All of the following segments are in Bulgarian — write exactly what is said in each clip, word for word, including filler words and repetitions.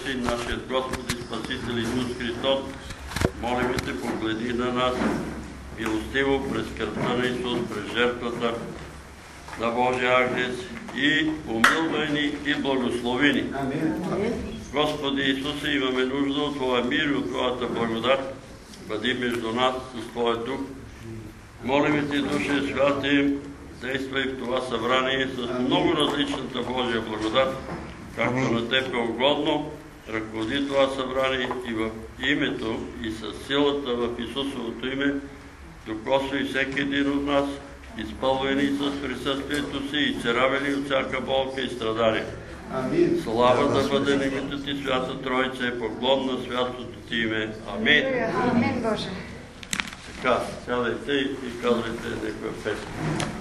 Син, нашият Господ и Спасител Исус Христос, молим Те, погледи на нас милостиво през кръвта на Исус, през жертвата на Божия Агнец и помилвай ни и благослови ни. Господи Исусе, имаме нужда от Твоя мир и от Твоята благодат. Бъди между нас с Твоя дух. Молим Те, Душе Святи, действай в това събрание с много различната Божия благодат, както на Теб е угодно. Ръководи това събрание и в името и с силата в Исусовото име, докосвай всеки един от нас, изпълвани с присъствието си и царавени от всяка болка и страдание. Слава да бъде на името Ти, Свята Троица, и поклон на святото Ти име. Амин. Амин, Боже. Така, сядайте и казвайте някаква песен.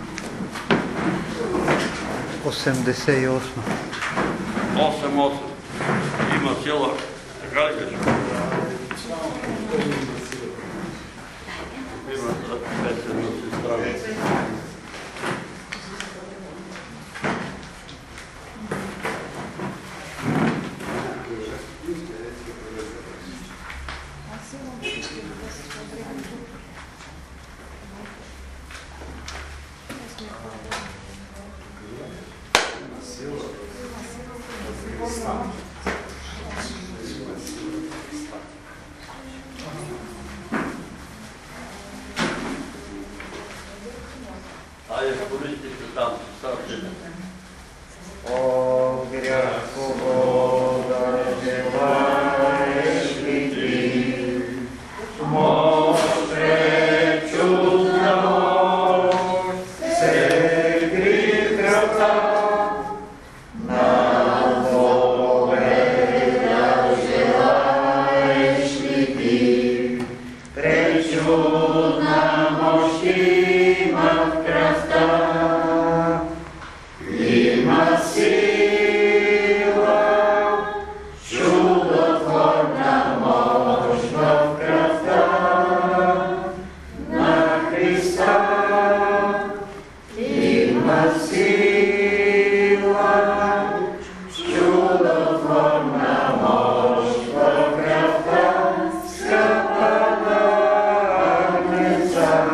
осемдесет и осем. осем осем. Има сила. Така ли беше? Има песен на сестра ми. Айде, пористите там, ставте. О, гряхко Бога, желаеш ли ти? Може чудна мощ се гри кръвта на Бога, желаеш ли ти? Пречудна мощ има в кръвта. Има сила, чудотворна мощ в кръвта на Христа. Има сила, чудотворна мощ в кръвта, скъпа на Агнеца.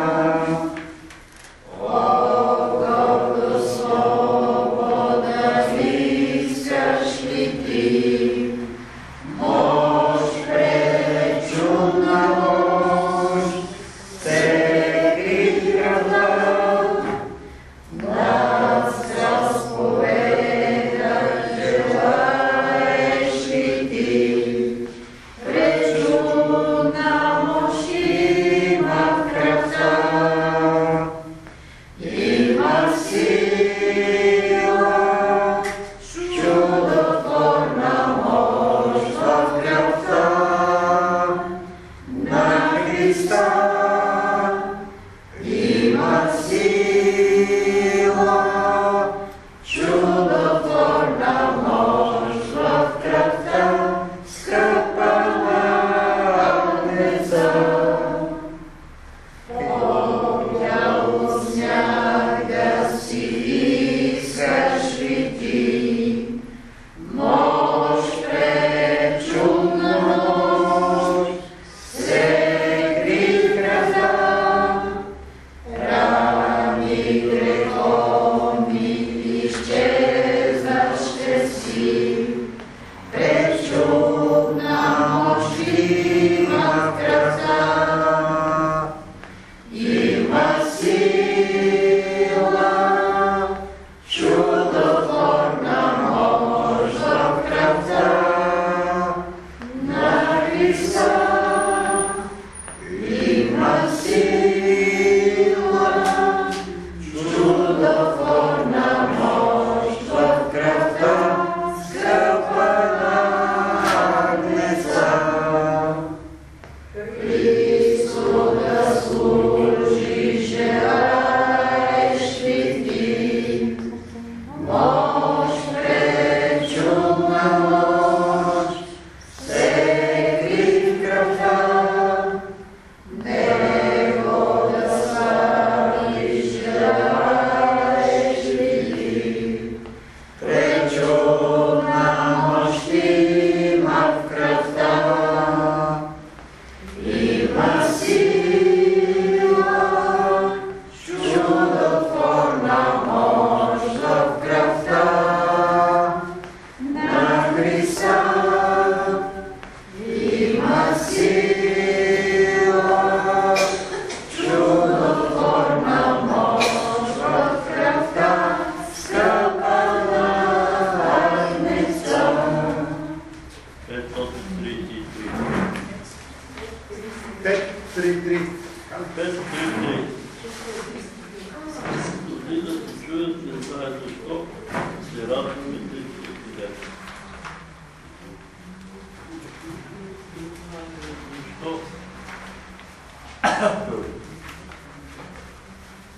Amen.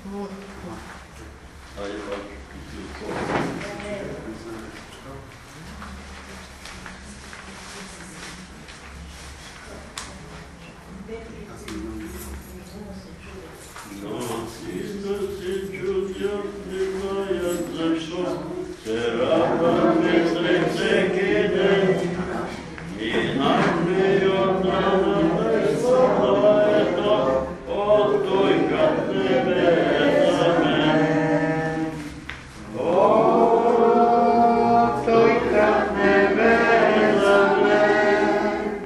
Айде, бачо, ти отвори. Но сина се чудят, не знаят защо, се радваме сред всеки ден. И нам Йордана е славето, от той кът небе за мен. От той кът небе за мен.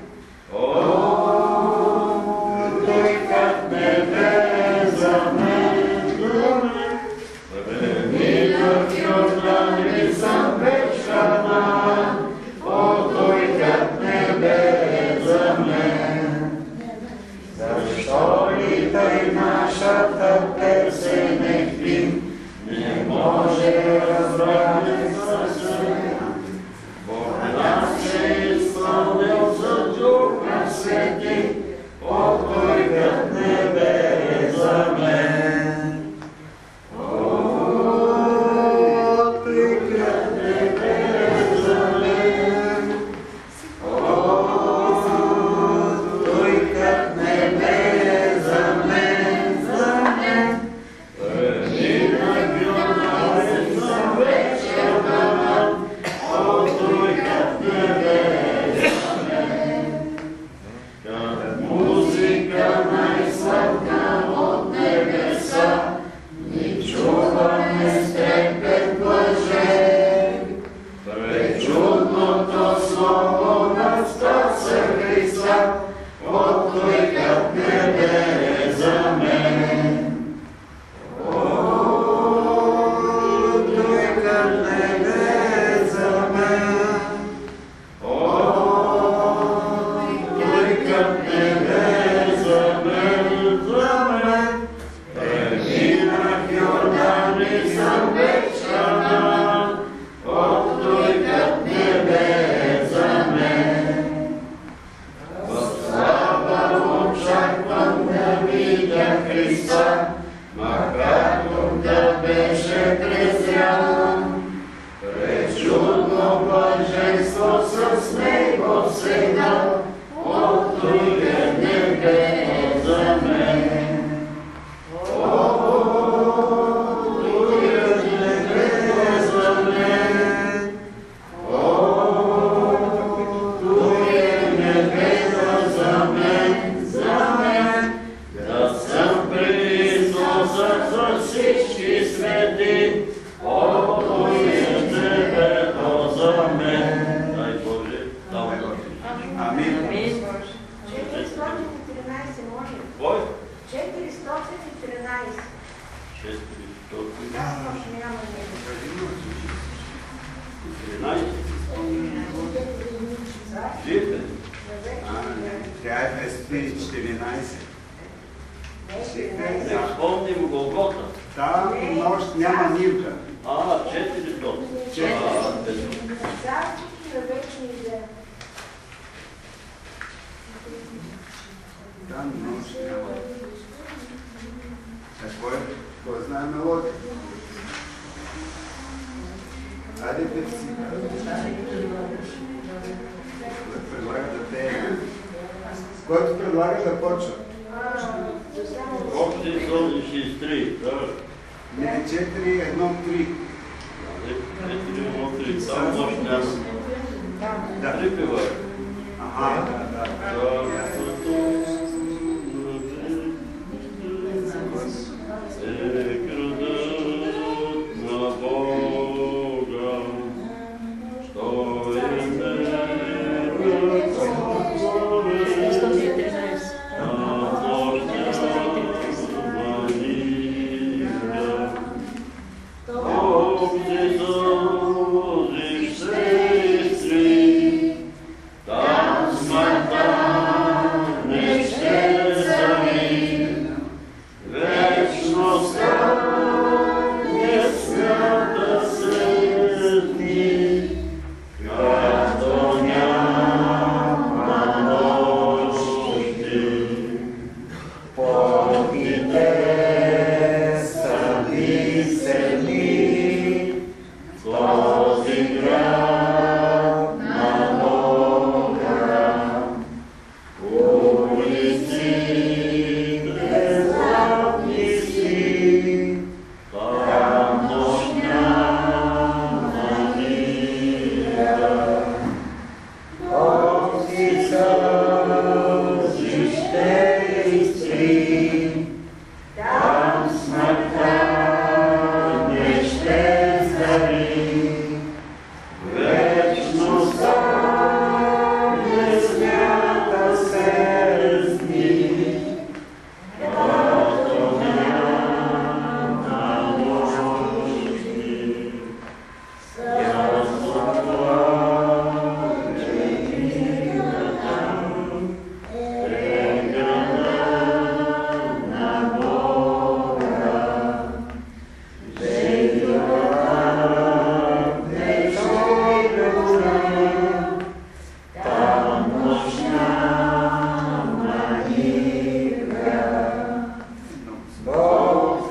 От той кът небе за мен, за мен. Преминах Йордан и съм вечна, от той кът небе за мен. Защо ли тъй нашата песен хрим не може разбране съвсем? Бог нас е изпълнил за Духа Свети, от той кът небе за мен. От той кът небе за мен. От той кът небе за мен, за мен. Преминах Йордан и съм вечна, от той кът небе за мен. Как музика най-сладка от небеса, ни чуваме с трепет блажен. Пред чудното слово на Спаса Христа, от той кът небе за мен. От той кът небе за мен. От той кът небе за мен, за мен. Преминах Йордан и съм вечна, от той кът небе за мен. В слава очаквам да видя Христа, макар да беше презрян. Пред чудно блаженство с него сега, от той кът небе за мен. От той кът небе за мен. От той кът небе за мен, за мен. Да съм при Исуса за всички свети, от той кът небето за мен. Дай Боже, дай Боже. Амин. четиристотин и тринадесет, може ли? Кой? четиристотин и тринадесет. четиристотин Да, може, няма него. и тринадесет. Жив ли? Тя е Веспи четиринадесет. Не спомним Голгота. Там може няма нивка. А, четиристотин. А, петстотин. Царството на вечни ден. Там може няма. А кой, кой знае мелодия? Айде певци. Кой предлага да пее? Който предлага да почва? Общи сон шестдесет и три. Не, четири едно три. четири едно три. Там нощ няма. Да. Три пива. Ага, да, да. Е градът на Бога, що е небето отворено, на нощта манира. Общи сълзи сестри, там смъртта не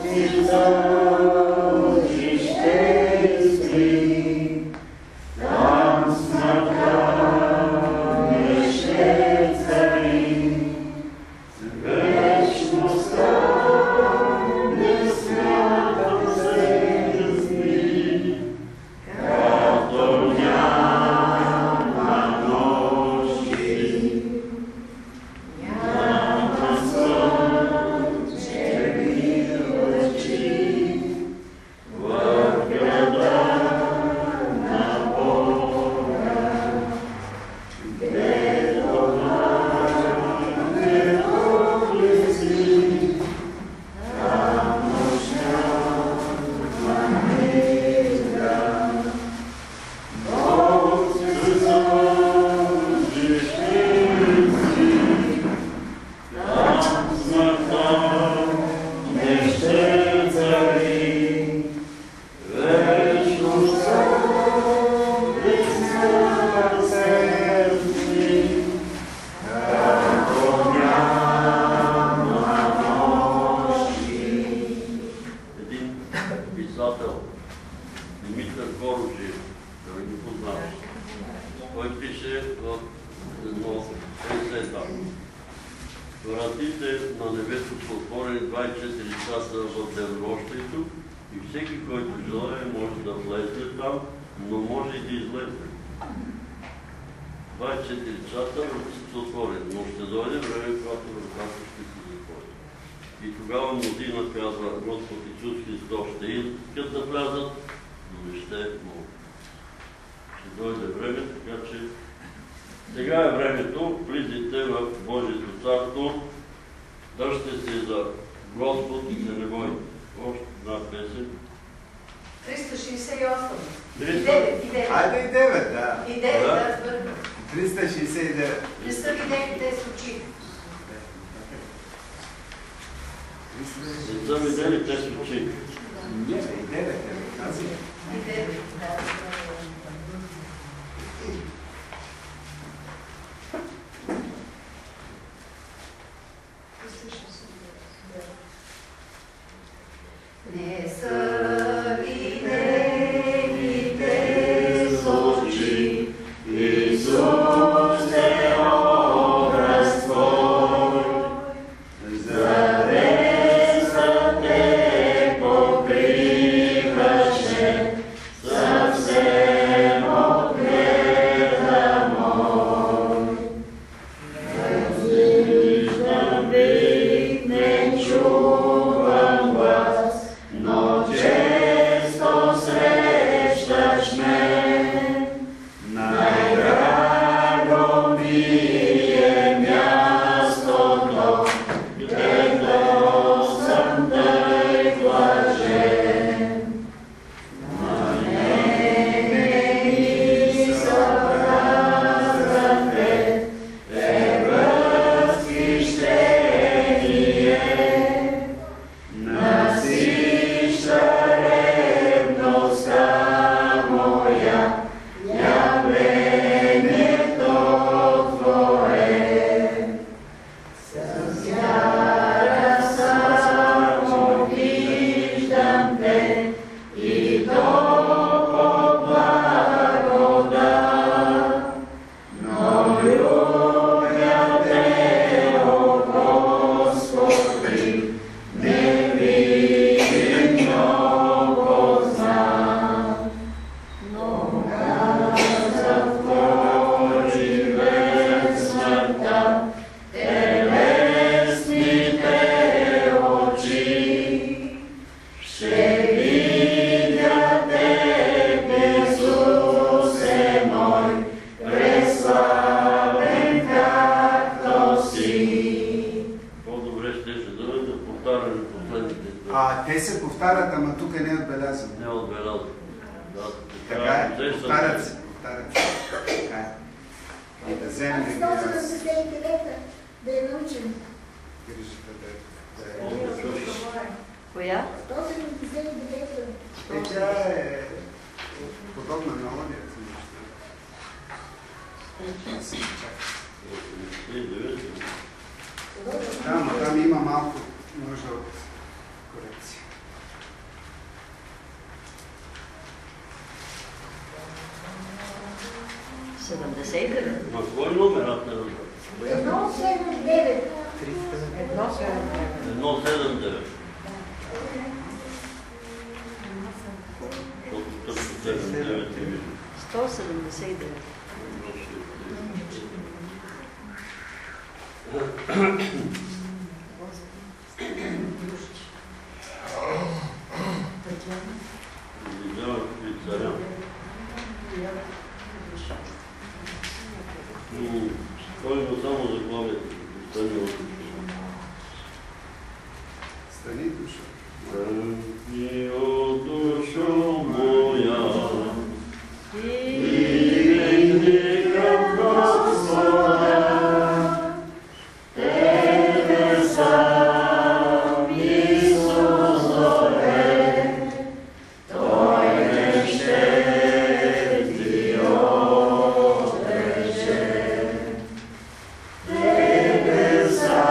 Да, но там има малко нужда от корекция. седемдесет и девет. Ма кой номерът е? Едно седем девет. Едно седем девет. едно седем девет. Защото тъпо седем девет е видно. сто седемдесет и девет. Видявам какви царя. Стойно само заглавието. Стани от Стани душа. Стани от душа моя. Теб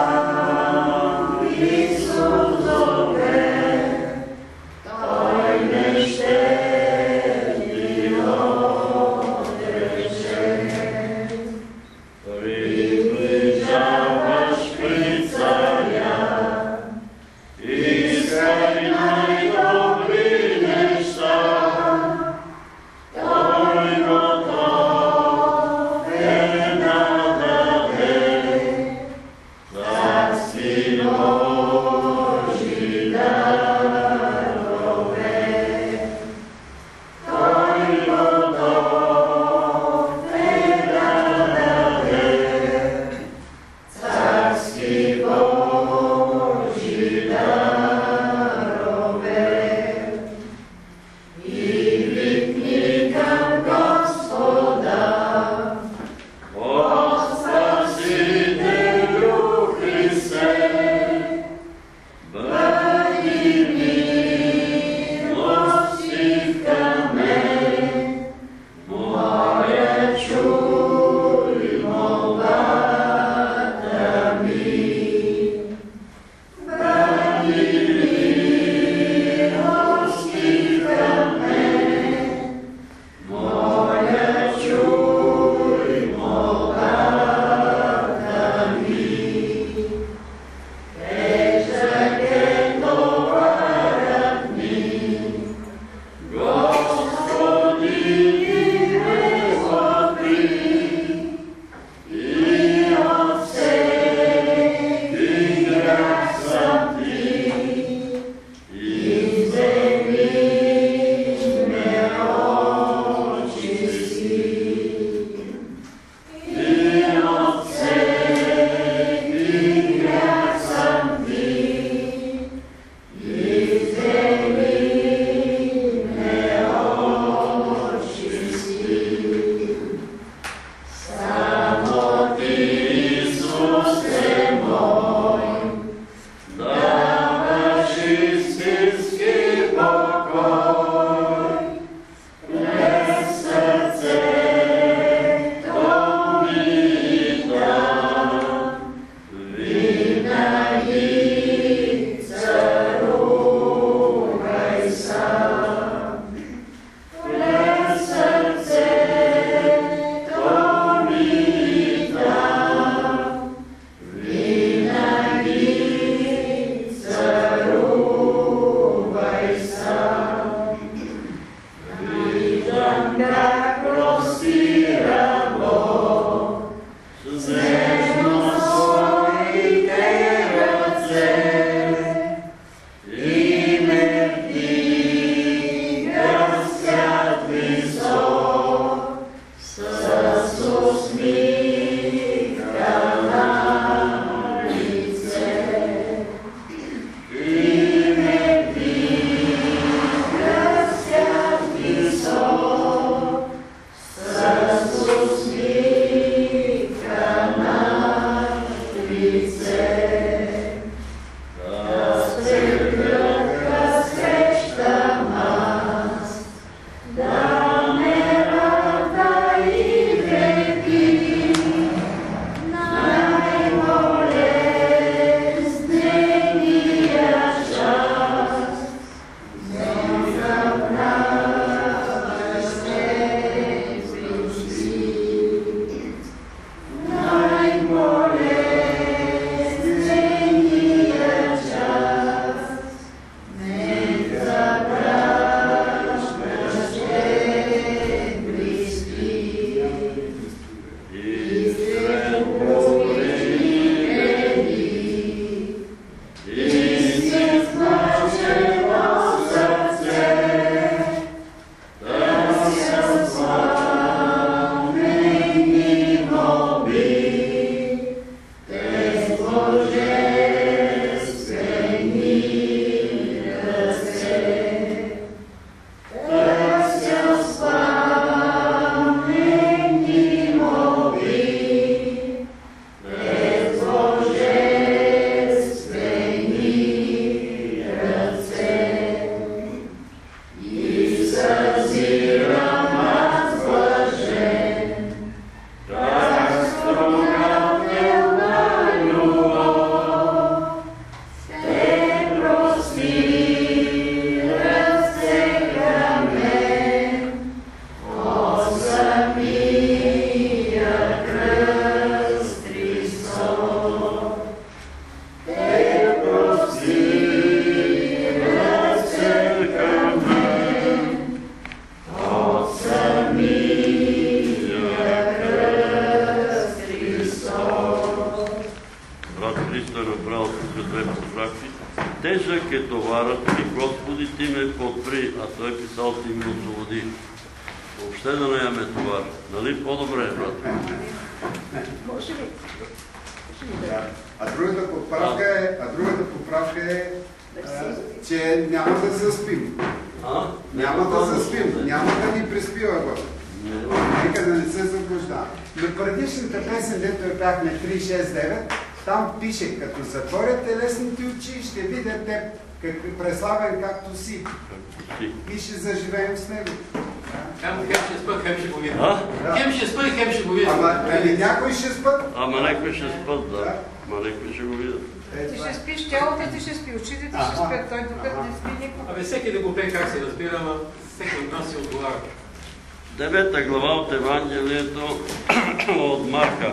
той подпри, а той писал ти ми освободи. Въобще да не яме товар. Нали по-добре, брат? Може ли? Да. А другата поправка е, а другата поправка е, а, че няма да заспим. А? Няма да заспим. Няма да ни приспива Господ. Нека да не се заблуждава. На предишната песен, дето я пяхме три шест девет, там пише, като затворят телесните очи, ще видят теб как, преславен както си. И ще заживеем с него. Хем ще спът, хем ще го видим. А? Хем ще спът, хем ще го видим. Ама нали някой ще спът? Ама някой ще спът, да. Ама някой ще го видят. Е, Ти това е. ще спиш, тялото ти ще спи, очите ти ще спят, той докато не спи никога. Абе, всеки да го пее как се разбира, ама всеки от нас си отговаря. Девета глава от Евангелието от Марка.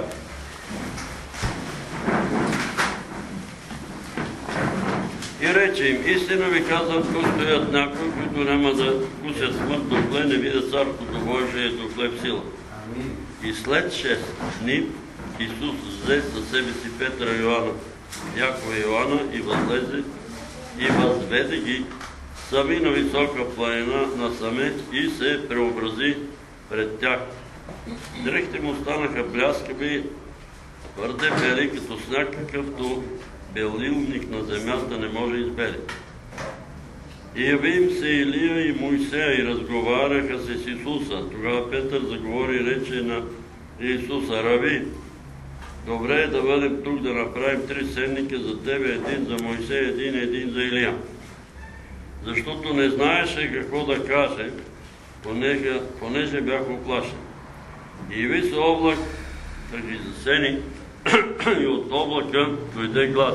И рече им, истина ви казвам, тук стоят някои, които няма да вкусят смърт, докле не видят Царството Божие, докле в сила. И след шест дни Исус взе със себе си Петра и Йоанна, Якова и Йоанна и възлезе и възведе ги сами на висока планина насаме и се преобрази пред тях. Дрехите му станаха бляскави, твърде бели, като сняг, какъвто белилник на земята не може избели. И яви им се Илия и Моисея и разговаряха се с Исуса. Тогава Петър заговори и рече на Исуса: Рави, добре е да бъдем тук да направим три седника за тебе, един за Моисей, един, един за Илия. Защото не знаеше какво да каже, понеже, понеже бях оплашен. И яви се облак да ги засени, и от облака дойде глас,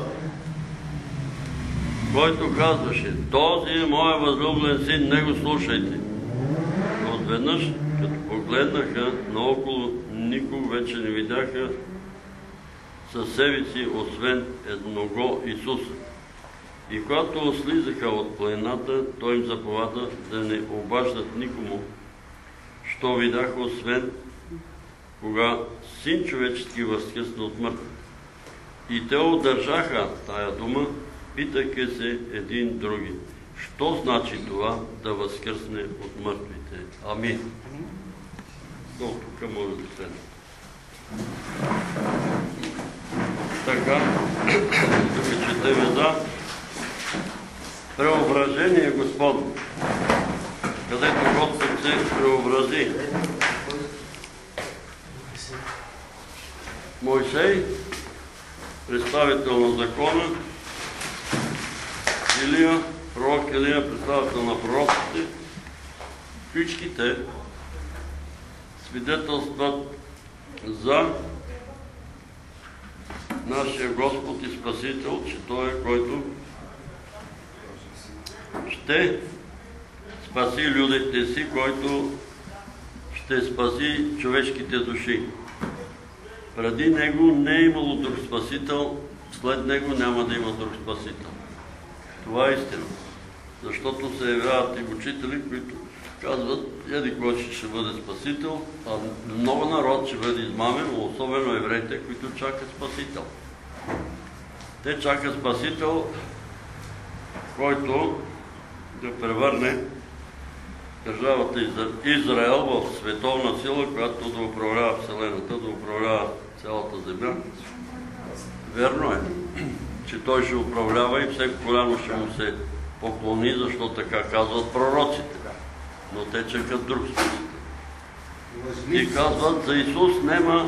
който казваше: този е моя възлюблен син, него слушайте. Но отведнъж, като погледнаха наоколо, никого вече не видяха със себе си, освен едного Исуса. И когато слизаха от планината, той им заповяда да не обаждат никому, що видяха, освен кога Син човечески възкръсна от мъртвите. И те удържаха тая дума, питайки се един други: що значи това да възкръсне от мъртвите? Амин. До тук може да седне. Така, тук четеме за преображение Господно, където Господ се преобрази. Моисей, представител на закона, Илия, пророк Илия, представител на пророците, всичките свидетелстват за нашия Господ и Спасител, че Той е, който ще спаси людите си, който ще спаси човешките души. Преди Него не е имало друг Спасител, след Него няма да има друг Спасител. Това е истина. Защото се явяват и учители, които казват: еди кой ще бъде Спасител, а много народ ще бъде измамен, особено евреите, които чакат Спасител. Те чакат Спасител, който да превърне държавата Израел в световна сила, която да управлява Вселената, да управлява цялата земя. Верно е, че той ще управлява и всеки коляно ще му се поклони, защото така казват пророците. Но те чекат друг Спасител. И казват: за Исус нема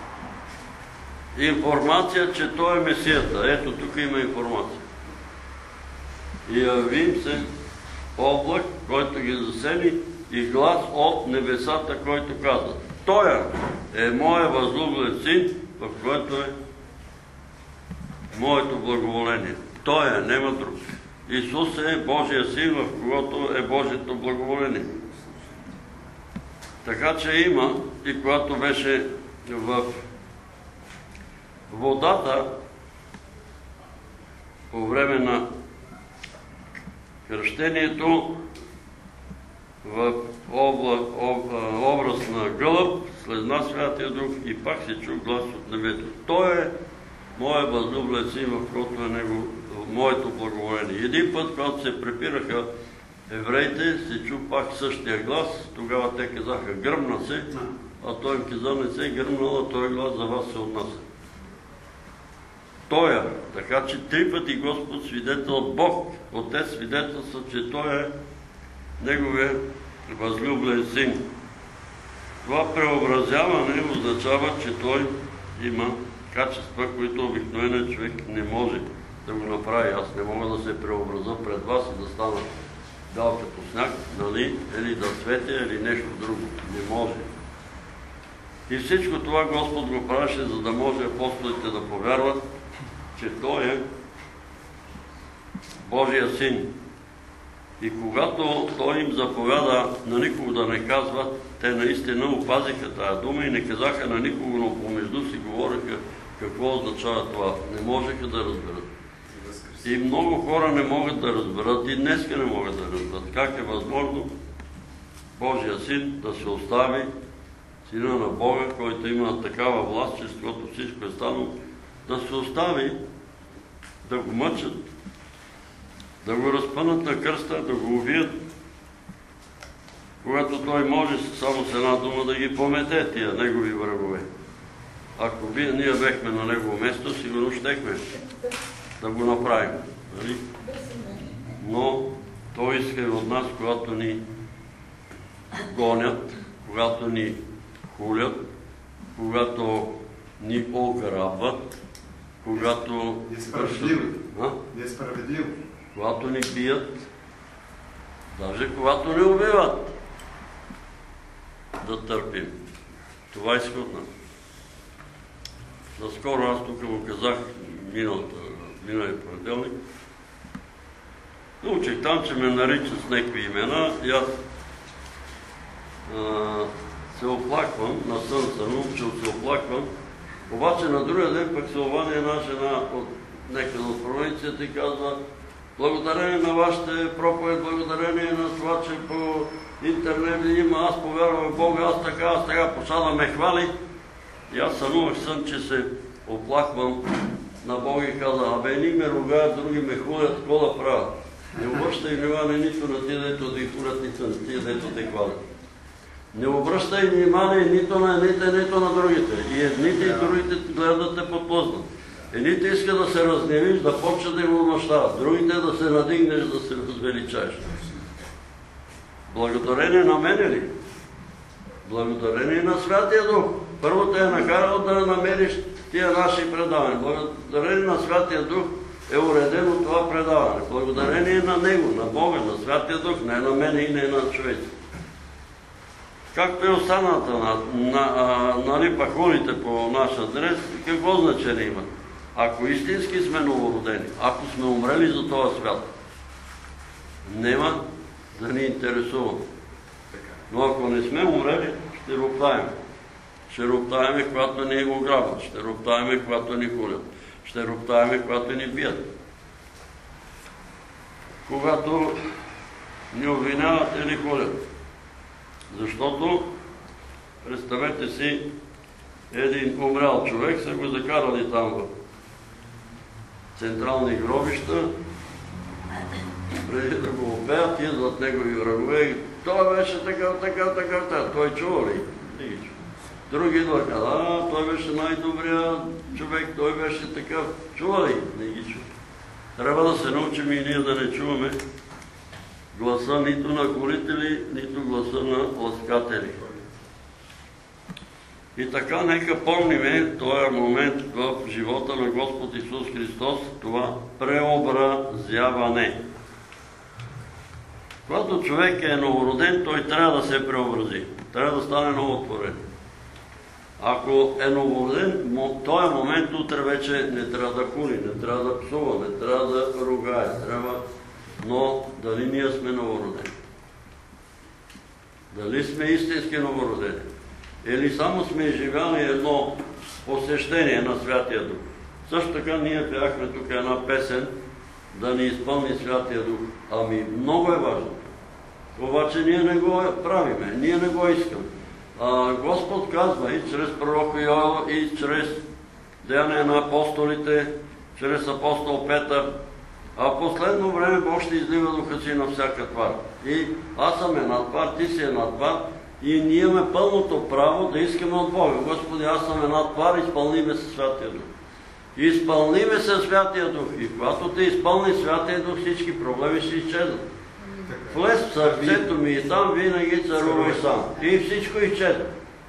информация, че Той е Месията. Ето, тук има информация. И яви им се облак, който ги засени, и глас от небесата, който казва: Той е моя възлюблен син, в който е моето благоволение. Той е, нема друг. Исус е Божия син, в когото е Божието благоволение. Така че има, и когато беше в водата по време на кръщението, в обла, об, образ на гълъб, слезна Святия Дух и пак се чу глас от небето: Той е моя възлюблен син, в който е него, моето благоволение. Един път, когато се препираха евреите се чу пак същия глас. Тогава те казаха гръмна се, а той им каза не се гръмнал, а този глас за вас се отнася. Той е, така че три пъти Господ свидетел, Бог, Отец свидетелства, че Той е Неговия възлюблен син. Това преобразяване означава, че Той има качества, които обикновен човек не може да го направи. Аз не мога да се преобразя пред вас и да стана бял като сняг, нали, или да светя, или нещо друго. Не може. И всичко това Господ го правеше, за да може апостолите да повярват, че Той е Божия син. И когато Той им заповяда на никого да не казват, те наистина опазиха тая дума и не казаха на никого, но помежду си говориха какво означава това. Не можеха да разберат. И много хора не могат да разберат, и днеска не могат да разберат. Как е възможно Божия син да се остави, сина на Бога, който има такава власт, чрез което всичко е станало, да се остави, да го мъчат, да го разпънат на кръста, да го убият, когато той може само с една дума да ги помете тия негови врагове. Ако ние бехме на негово место, сигурно щехме да го направим. Нали? Но той иска от нас, когато ни гонят, когато ни хулят, когато ни ограбват, когато... Несправедливо. Несправедливо. Когато ни бият, даже когато ни убиват, да търпим. Това иска от нас. Наскоро аз тук му казах, миналия понеделник, научих там, че ме наричат с някакви имена и аз а, се оплаквам, на сън съм научил се оплаквам, обаче на другия ден пък се обади една жена от някъде от провинцията и казва: благодарение на вашите проповед, благодарение на това, че по интернет има, аз повярвам в Бога, аз така, аз така, почна да ме хвали. И аз сънувах сън, че се оплаквам на Бога и каза: абе, ни ме ругаят, други ме хулят, какво да правя? Не обръщай внимание нито на тия, дето да ги хулят, нито на тия, дето те хвалят. Не обръщай внимание нито на едните, нито на другите. И едните и другите гледат да те подплъзнат. Едните искат да се разневиш, да почнат да им отмъщават. Другите да се надигнеш, да се възвеличаеш. Благодарение на мене ли? Благодарение на Святия Дух. Първо те е накарал да намериш тия наши предавания. Благодарение на Святия Дух е уредено това предаване. Благодарение на Него, на Бога, на Святия Дух, не на мене и не на човеци. Както е останалата на, на, нали, пахулите по наш адрес, какво значение имат? Ако истински сме новородени, ако сме умрели за този свят, нема да ни интересува. Но ако не сме умрели, ще роптаем. Ще роптаеме, когато ни го грабят. Ще роптаеме, когато ни хулят. Ще роптаеме, когато ни бият. Когато ни обвиняват или хулят. Защото, представете си, един умрял човек са го закарали там в централни гробища, преди да го опеят, идват негови врагове и той беше такъв, такъв, такъв, такъв. Той чува ли? Не ги чува. Други идват, а, той беше най-добрият човек, той беше такъв. Чува ли? Не ги чува. Трябва да се научим и ние да не чуваме гласа нито на горители, нито гласа на ласкатели. И така, нека помниме този момент в живота на Господ Исус Христос, това преобразяване. Когато човек е новороден, той трябва да се преобрази. Трябва да стане новотворен. Ако е новороден, този момент утре вече не трябва да хули, не трябва да псува, не трябва да ругае, трябва... Но дали ние сме новородени? Дали сме истински новородени? Или само сме изживяли едно посещение на Святия Дух? Също така ние пяхме тук една песен да ни изпълни Святия Дух. Ами много е важно. Обаче ние не го правиме, ние не го искаме. А, Господ казва и чрез пророка Йоел, и чрез деяния на апостолите, чрез апостол Петър, а в последно време Бог ще излива духа си на всяка твар. И аз съм е надпар, ти си е надпар и ние имаме пълното право да искаме от Бога. Господи, аз съм е надпар, изпълни ме със Святия Дух. Изпълни ме със Святия Дух. И когато те изпълни Святия Дух, всички проблеми ще изчезнат. Влез в сърцето ми и там винаги царувай сам. И всичко изчезва.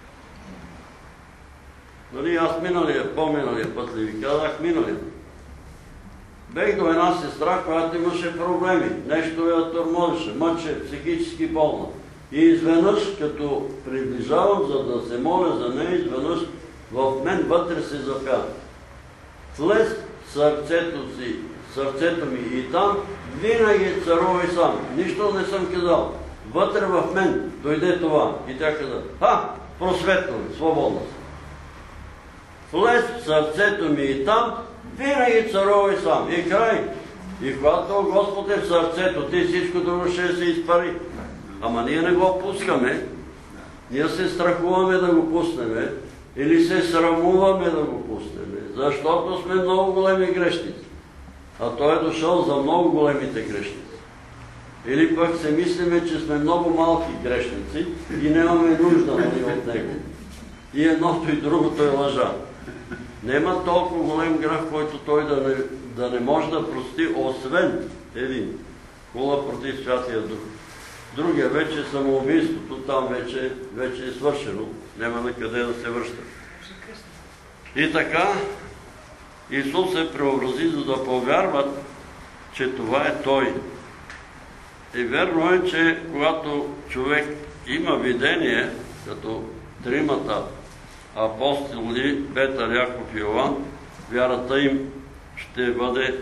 Нали, аз миналия, по-миналия път ли ви казах, миналия. Бех до една сестра, която имаше проблеми. Нещо я тормозеше, мъче, психически болна. И изведнъж, като приближавам, за да се моля за нея, изведнъж в мен вътре се запя. Влез в сърцето си, сърцето ми и там винаги царувай сам. Нищо не съм казал. Вътре в мен дойде това. И тя каза, а, просветно, свободна съм. Влез в сърцето ми и там винаги царувай сам. И край. И когато Господ е в сърцето, ти всичко друго ще се изпари. Ама ние не го пускаме. Ние се страхуваме да го пуснем. Или се срамуваме да го пуснем. Защото сме много големи грешници. А Той е дошъл за много големите грешници. Или пък се мислиме, че сме много малки грешници и нямаме нужда от Него. И едното и другото е лъжа. Нема толкова голем грях, който Той да не, да не може да прости, освен един. Хула против Святия Дух. Другия вече е самоубийството, там вече, вече е свършено. Няма на къде да се връща. И така, Исус се преобрази, за да повярват, че това е Той. И верно е, че когато човек има видение, като тримата апостоли, Петър, Яков и Йоан, вярата им ще бъде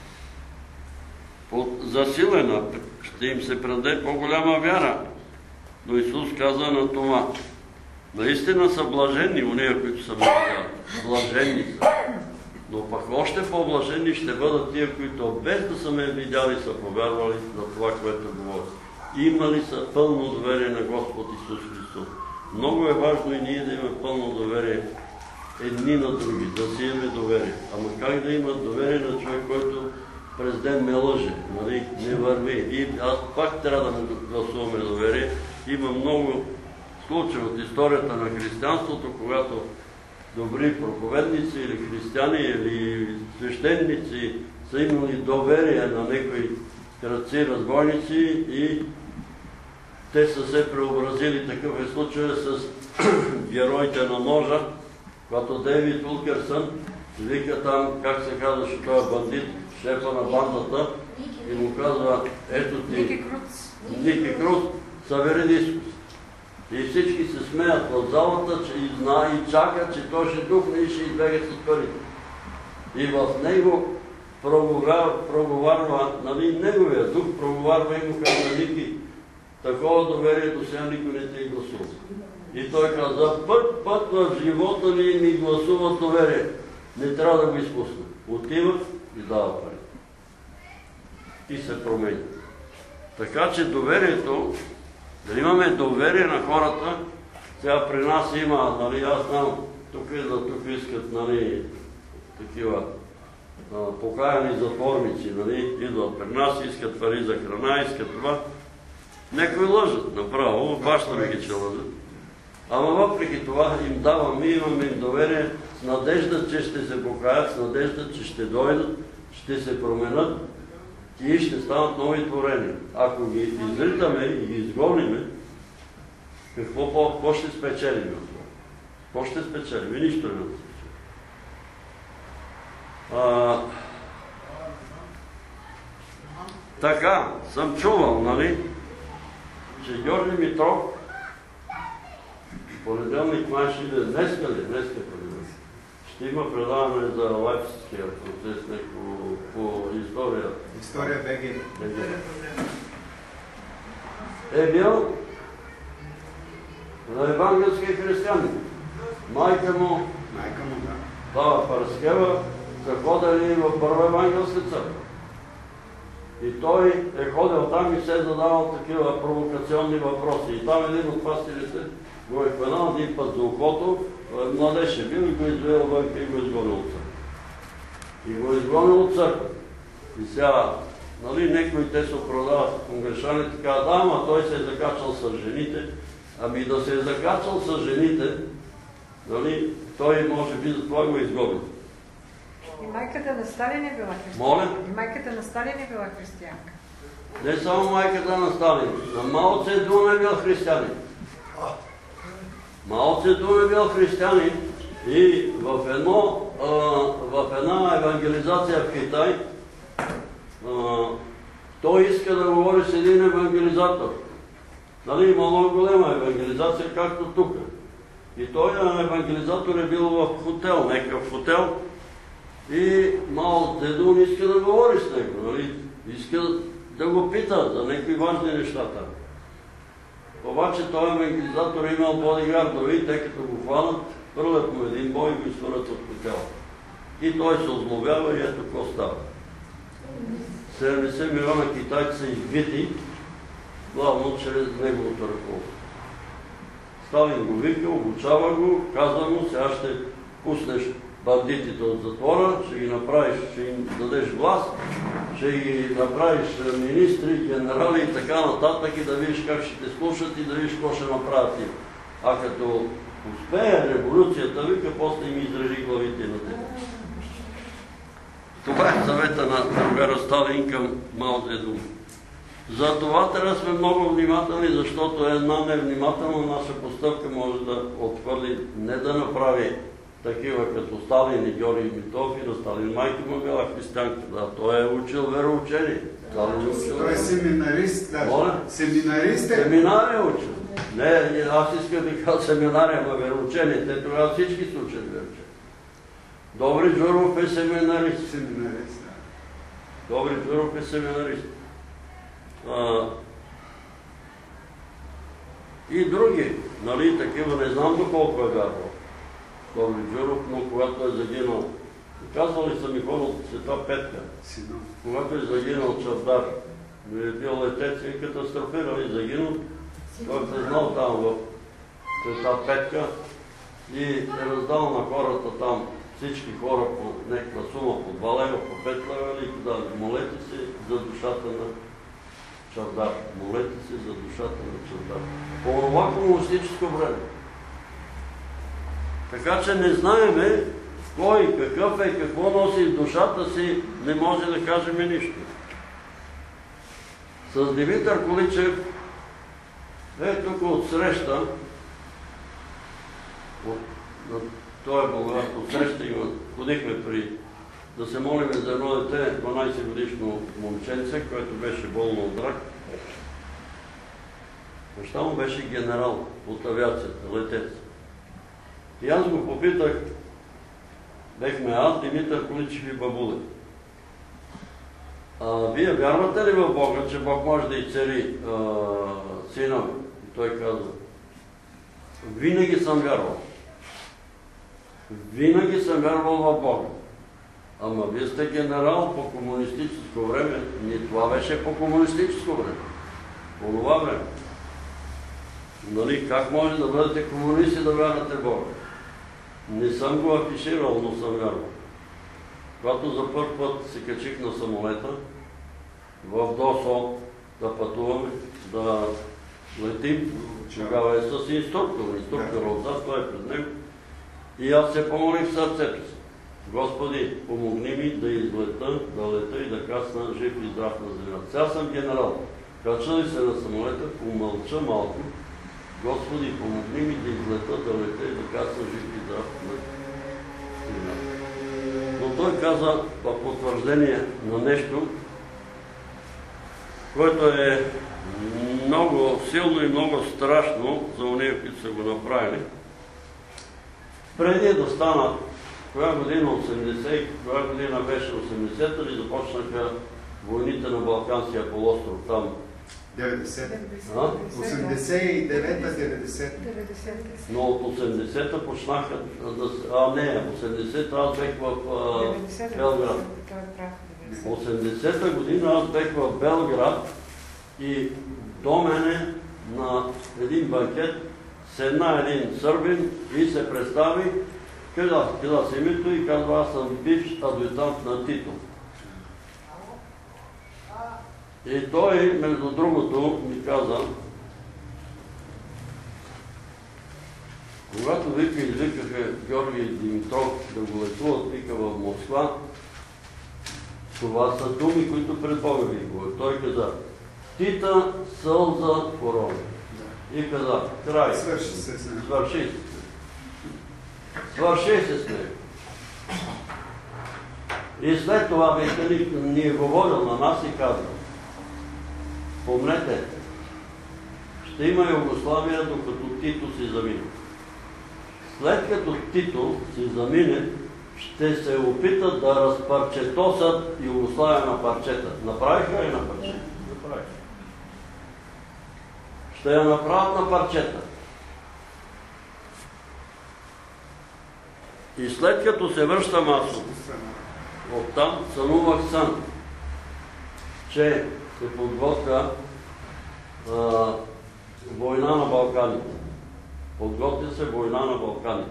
засилена, ще им се предаде по-голяма вяра. Но Исус каза на това, наистина са блаженни уния, които са блажени. Блаженни са. Но пък още по-блажени ще бъдат тия, които без да са ме видяли, са повярвали на това, което говори. Имали са пълно доверие на Господ Исус Христос. Много е важно и ние да имаме пълно доверие едни на други, да си имаме доверие. Ама как да има доверие на човек, който през ден ме лъже, нали? Не върви. И аз пак трябва да му гласуваме доверие. Има много случаи от историята на християнството, когато добри проповедници или християни или свещеници са имали доверие на някои крадци, разбойници и те са се преобразили. Такъв е случай с героите на ножа, когато Дейвид Уилкърсън вика там, как се казваше този бандит, шефа на бандата, и му казва, ето ти, Ники Круц, Ники Круц, събери дискус. И всички се смеят в залата, че и знае и чака, че той ще духне и ще избега с парите. И в него проговарва, проговарва, нали, неговия дух проговарва и му казва, Ники, такова доверие до сега никой не те е гласува. И той каза, път, път в живота ли ми гласува доверие. Не трябва да го изпусна. Отива и дава пари. И се промени. Така че доверието, да имаме доверие на хората, сега при нас има, нали, аз знам, тук идват, тук искат, нали, такива а, покаяни затворници, нали, идват при нас, искат пари за храна, искат това. Некои лъжат, направо, баща ги, че лъжат. Ама въпреки това им даваме, имаме им доверие с надежда, че ще се покаят, с надежда, че ще дойдат, ще се променят и ще станат нови творения. Ако ги изритаме и ги изгониме, какво, какво ще спечелим от това? Какво ще спечелим? И нищо не да спечелим. А, така, съм чувал, нали, че Георги Митров понеделник май ще иде, днеска ли? Днеска понеделник. Ще има предаване за лайпцигския процес по, по история. История БГ. Е бил на евангелски християни. Майка му, Майка му, да. Баба Парскева, са ходили в първа евангелска църква. И той е ходил там и се е задавал такива провокационни въпроси. И там един от пастирите го е хванал един път за ухото, младеж е бил и го извел вънка и го изгонил от църква. И го изгонил от църква. И сега нали, некои те се оправдават конгрешаните, казват, да, ама той се е закачал с жените. Ами да се е закачал с жените, нали, той може би за това го изгоби. И майката на Сталин е била християнка. Моля? И майката на Сталин е била християнка. Не само майката на Сталин, на Мао Цедун е бил християнин. Мао Цедун е бил християнин и в, едно, а, в една евангелизация в Китай а, той иска да говори с един евангелизатор. Нали, има много голема евангелизация, както тук. И той евангелизатор е бил в хотел, некъв хотел, и Мао Цедун иска да говори с него, нали? Иска да го пита за някакви важни неща там. Обаче той евангелизатор е имал бодигардови, те като го хванат, хвърлят му един бой и го изхвърлят от хотела. И той се озлобява и ето какво става. седемдесет милиона китайци са избити, главно чрез неговото ръководство. Сталин го вика, обучава го, казва му, сега ще пуснеш бандитите от затвора, ще ги направиш, ще им дадеш власт, ще ги направиш министри, генерали и така нататък и да видиш как ще те слушат и да видиш какво ще направят им. А като успее революцията, вика, после им изрежи главите на те. Това е съвета на другара Сталин към Мао Цедун. За това трябва да сме много внимателни, защото една невнимателна наша постъпка може да отхвърли, не да направи такива като Сталин и Георги Димитров и на Сталин майка му била християнка. Да, той е учил вероучение. Той е семинарист даже. Семинарист е. Семинар е учил. Не, аз искам да кажа семинария, ама вероучение. Те тогава всички се учат вероучение. Добри Джуров е семинарист. Семинарист, да. Добри Джуров е семинарист. А, и други, нали, такива, не знам доколко е вярвал Добри Джуров, но когато е загинал, казвали са ми хора от Света Петка, Синов. когато е загинал Чавдар, е бил летец и катастрофирал и загинал, той е признал там в Света Петка и е раздал на хората там, всички хора по някаква сума, по два лева, по пет лева, и да, молете се за душата на Чавдар. Молете се за душата на Чавдар. По това комунистическо време. Така че не знаеме кой, какъв е, какво носи в душата си, не може да кажем нищо. С Димитър Количев е тук от среща, от, на той е Болград, от среща има, ходихме при да се молим за едно дете, дванайсет годишно момченце, което беше болно от рак. Баща му беше генерал от авиацията, летец. И аз го попитах, бехме аз, Димитър Количев и бабуле. А, вие вярвате ли в Бога, че Бог може да изцели сина ви? И той каза, винаги съм вярвал. Винаги съм вярвал в Бога. Ама вие сте генерал по комунистическо време. Не, това беше по комунистическо време. По това време. Нали, как може да бъдете комунисти да вярвате в Бога? Не съм го афиширал, но съм вярвал. Когато за първ път се качих на самолета, в ДОСО да пътуваме, да летим, тогава е с инструктор. Инструктор отзад, той е пред него. И аз се помолих в сърцето си. Господи, помогни ми да излета, да лета и да кацна жив и здрав на земята. Сега съм генерал. Качали се на самолета, помълча малко. Господи, помогни ми да излета, да лета и да кацна жив и здрав на земята. Но той каза в потвърждение на нещо, което е много силно и много страшно за уния, които са го направили. Преди да стана, коя година осемдесет, коя година беше осемдесета ли започнаха войните на Балканския полуостров там? деветдесет. осемдесет и девета деветдесет. Но от осемдесета почнаха да се... А, не, осемдесета аз бех в Белград. осемдесета година аз бех в Белград и до мене на един банкет седна един сърбин и се представи, каза, каза се името и казва, аз съм бивш адъютант на Тито. И той, между другото, ми каза, когато вика извикаха Георги Димитров да го лекуват, вика в Москва, това са думи, които пред Бога ви говорят. Той каза, Тита сълза корона. И каза, край. Свърши се с него. Свърши се. Свърши се с него. И след това вика ни е говорил на нас и казва, помнете, ще има Югославия, докато Тито си замине. След като Тито си замине, ще се опитат да разпарчетосат Югославия на парчета. Направиха ли на парчета? Направиха. Ще я направят на парчета. И след като се връщам аз оттам, сънувах сън, че се подготвя а, война на Балканите. Подготвя се война на Балканите.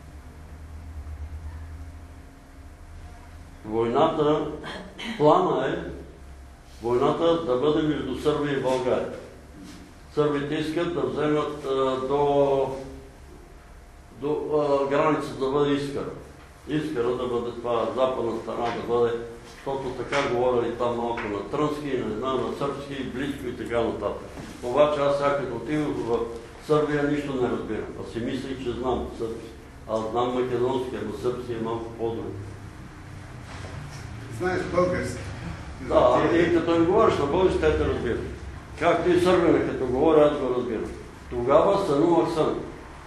Войната, плана е войната да бъде между Сърбия и България. Сърбите искат да вземат а, до, до а, границата да бъде Искъра. Искъра да бъде това, западна страна да бъде, защото така говорили там малко на трънски, не знам, на сърбски, близко и така нататък. Обаче аз сега като отидох в Сърбия нищо не разбирам. Аз си мислих, че знам сърбски. Аз знам македонски, но сърбски е малко по-добре. Знаеш български. Да, и като им говориш на български, те те разбират. Както и сърбина, като говоря, аз го разбирам. Тогава сънувах сън.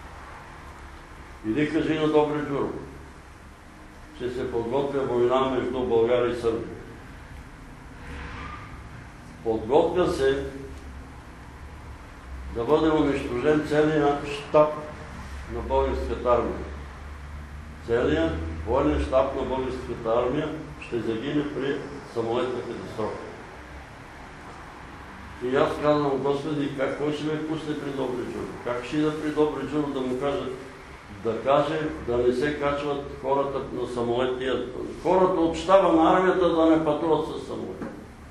Иди кажи на Добри Джуров, че се подготвя война между България и Сърбия. Подготвя се да бъде унищожен целият щаб на българската армия. Целият военен щаб на българската армия ще загине при самолетна катастрофа. И аз казвам, Господи, как кой ще ме пусне при Добри Джуров? Как ще да при Добри Джуров да му кажа, да каже да не се качват хората на самолетния. Хората от щаба на армията да не пътуват с самолет.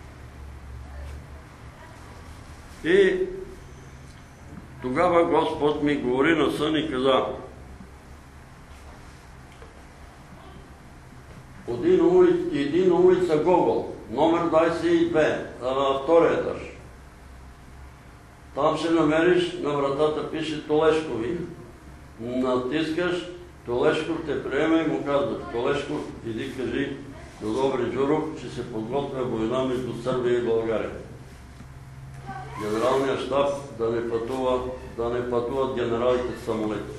И тогава Господ ми говори на сън и каза, иди на улица Гогол, номер двайсет и две, втория етаж. Там ще намериш, на вратата пише Толешкови. Натискаш, Толешков те приема и му казва, Толешков, иди кажи до Добри Джуров, че се подготвя война между Сърбия и България. Генералният щаб да не пътува, да не пътуват генералите с самолети.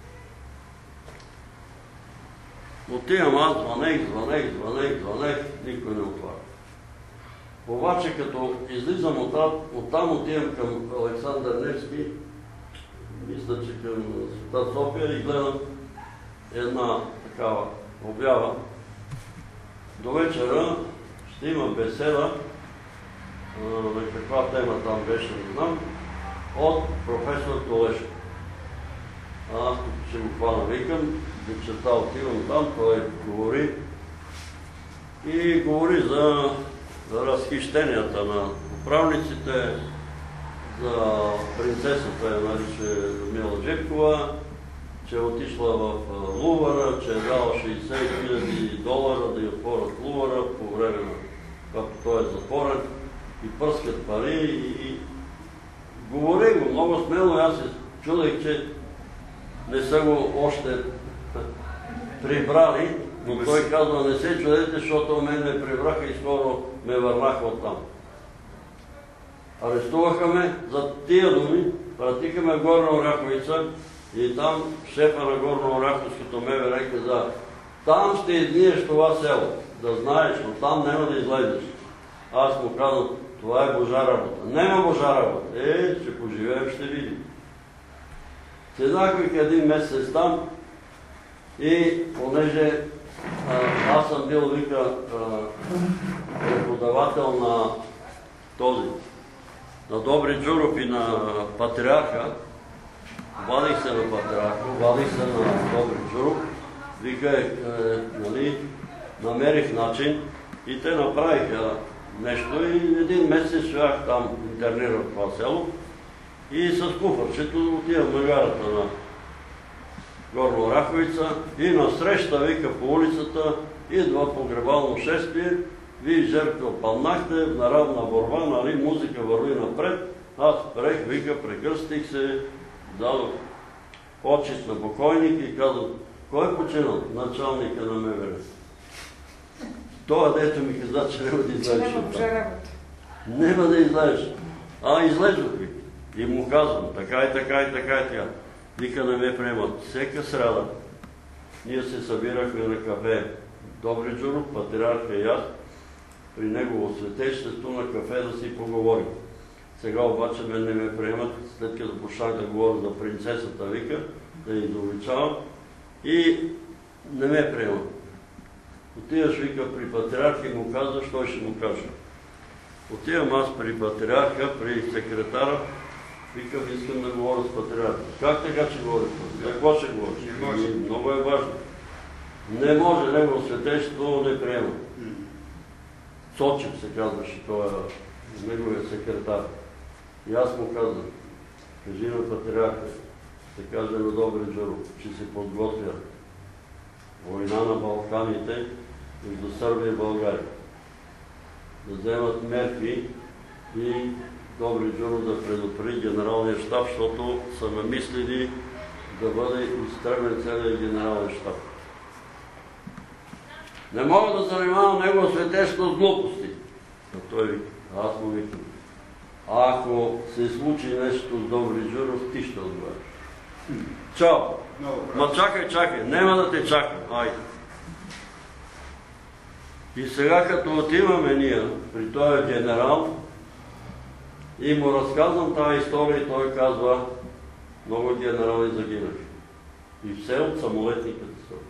Отивам аз, звънех, звънех, звънех, звънех, никой не отваря. Обаче като излизам оттам, отивам към Александър Невски, мисля, че към Света София и гледам една такава обява. До вечера ще има беседа, на каква тема там беше, не знам, от професор Толешко. Аз тук ще го хвана, викам, вечерта отивам там, той говори и говори за разхищенията на управниците, за принцесата, е нарича Людмила Джепкова, че е отишла в Лувъра, че е дала шейсет хиляди долара да й отворят Лувъра по време на когато той е затворен и пръскат пари и, и говори го много смело. Аз се чудех, че не са го още прибрали, но той казва, не се чудете, защото мен ме прибраха и скоро ме върнаха оттам. Арестуваха ме за тия думи, пратиха ме в Горна Оряховица и там шефа на Горна Оряховското МВР каза, там ще изниеш това село, да знаеш, но там няма да излезеш. Аз му казвам, това е Божа работа. Нема Божа работа. Е, ще поживеем, ще видим. Седнах един месец там и понеже а, аз съм бил, вика, преподавател на този, на Добри Джуров и на Патриарха, вадих се на Патриарха, вадих се на Добри Джуров, вика, е, нали, намерих начин и те направиха нещо и един месец стоях там, интернирах в това село и с куфърчето отивам на гарата на Горна Оряховица и насреща, вика, по улицата, идва погребално шествие, вие жертва паднахте, на равна борба, нали, музика върви напред, аз прех, вика, прекръстих се, дадох почет на покойник и казах, кой е починал? Началника на МВР. Това дето ми каза, че няма да излезеш от това. Нема да излезеш. А, излезох, вика. И му казвам, така и така и така и така. Вика, не ме приемат. Всека сряда ние се събирахме на кафе Добри Джуров, патриарха и аз, при негово светещество на кафе да си поговорим. Сега обаче мен не ме приемат, след като почнах да говоря за принцесата, вика, да я изобличавам и не ме приемат. Отиваш, вика, при патриарха и му казваш, той ще му каже. Отивам аз при патриарха, при секретара, викам, искам да говоря с патриарха. Как така ще говориш? За какво ще говориш? Не може. Много е важно. Не може, негово светещество не приема. Цочев се казваше, той е неговия секретар. И аз му казвам, кажи на патриарха, ще каже на Добри Джуров, че се подготвя война на Балканите между Сърбия и България. Да вземат мерки и Добри Джуров да предупреди генералния щаб, защото са намислили да бъде изтребен целият генерален щаб. Не мога да занимавам негово светещество с глупости. А той вика, аз му викам, ако се случи нещо с Добри Джуров, ти ще отговаряш. Чао! Ма чакай, чакай, нема да те чакам, айде. И сега като отиваме ние при този генерал и му разказвам тази история и той казва, много генерали загинаха. И все от самолетни катастрофи.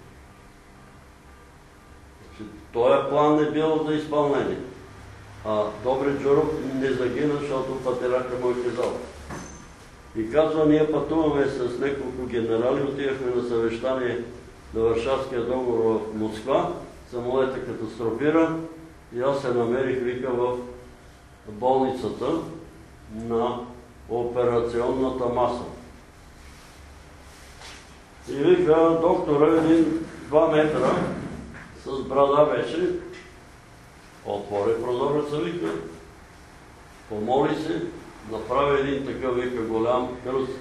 Този план не бил за изпълнение. А Добри Джуров не загина, защото патриарха му е казал. И казва, ние пътуваме с няколко генерали, отивахме на съвещание на Варшавския договор в Москва, самолета катастрофира и аз се намерих, вика, в болницата на операционната маса. И вика, доктора един два метра с брада беше, отвори прозореца, вика, помоли се, направи един такъв, вика, голям кръст.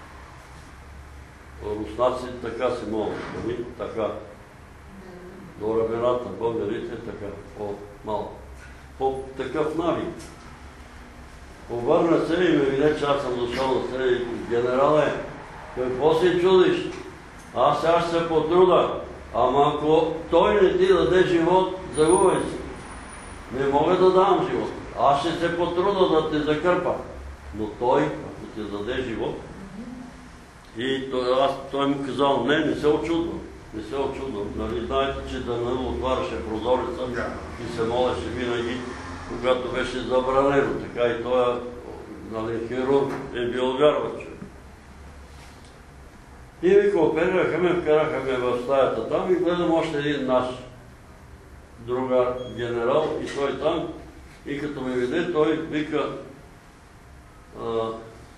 Руснаци така се молят, така. До рабената, българите така, по-малко. По такъв навик. Обърна се и ме виде, че аз съм дошъл на среди. Генерале, какво се чудиш? Аз сега ще се потруда. Ама ако той не ти даде живот, загубай се. Не мога да дам живот. Аз ще се потруда да те закърпа. Но той, ако ти даде живот, и той, аз, той му казал, не, не се очудвам. Не се очудвам. Нали, знаете, че Данаил отваряше прозореца и се молеше винаги, когато беше забранено. Така и той, нали, хирург е бил вярвач. И вика, оперираха ме, вкараха ме в стаята там и гледам още един наш другар генерал и той там. И като ме виде, той вика, а,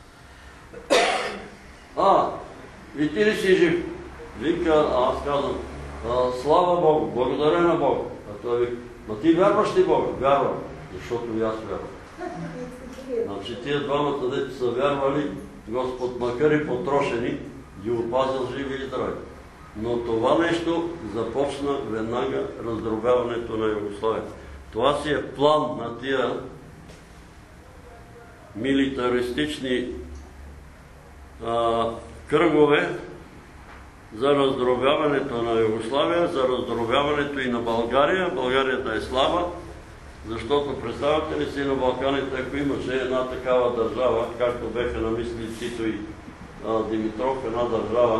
а и ти ли си жив? Вика, а аз казвам, слава Богу, благодаря на Бога. А той вика, ма ти вярваш ли Бога? Вярвам, защото и аз вярвам. Значи тия двамата дето са вярвали, Господ, макар и потрошени, ги опазил живи и здрави. Но това нещо започна веднага раздробяването на Югославия. Това си е план на тия милитаристични а, кръгове за раздробяването на Югославия, за раздробяването и на България. България да е слаба, защото представяте ли си на Балканите, ако имаше една такава държава, както беха намислили Тито и а, Димитров, една държава,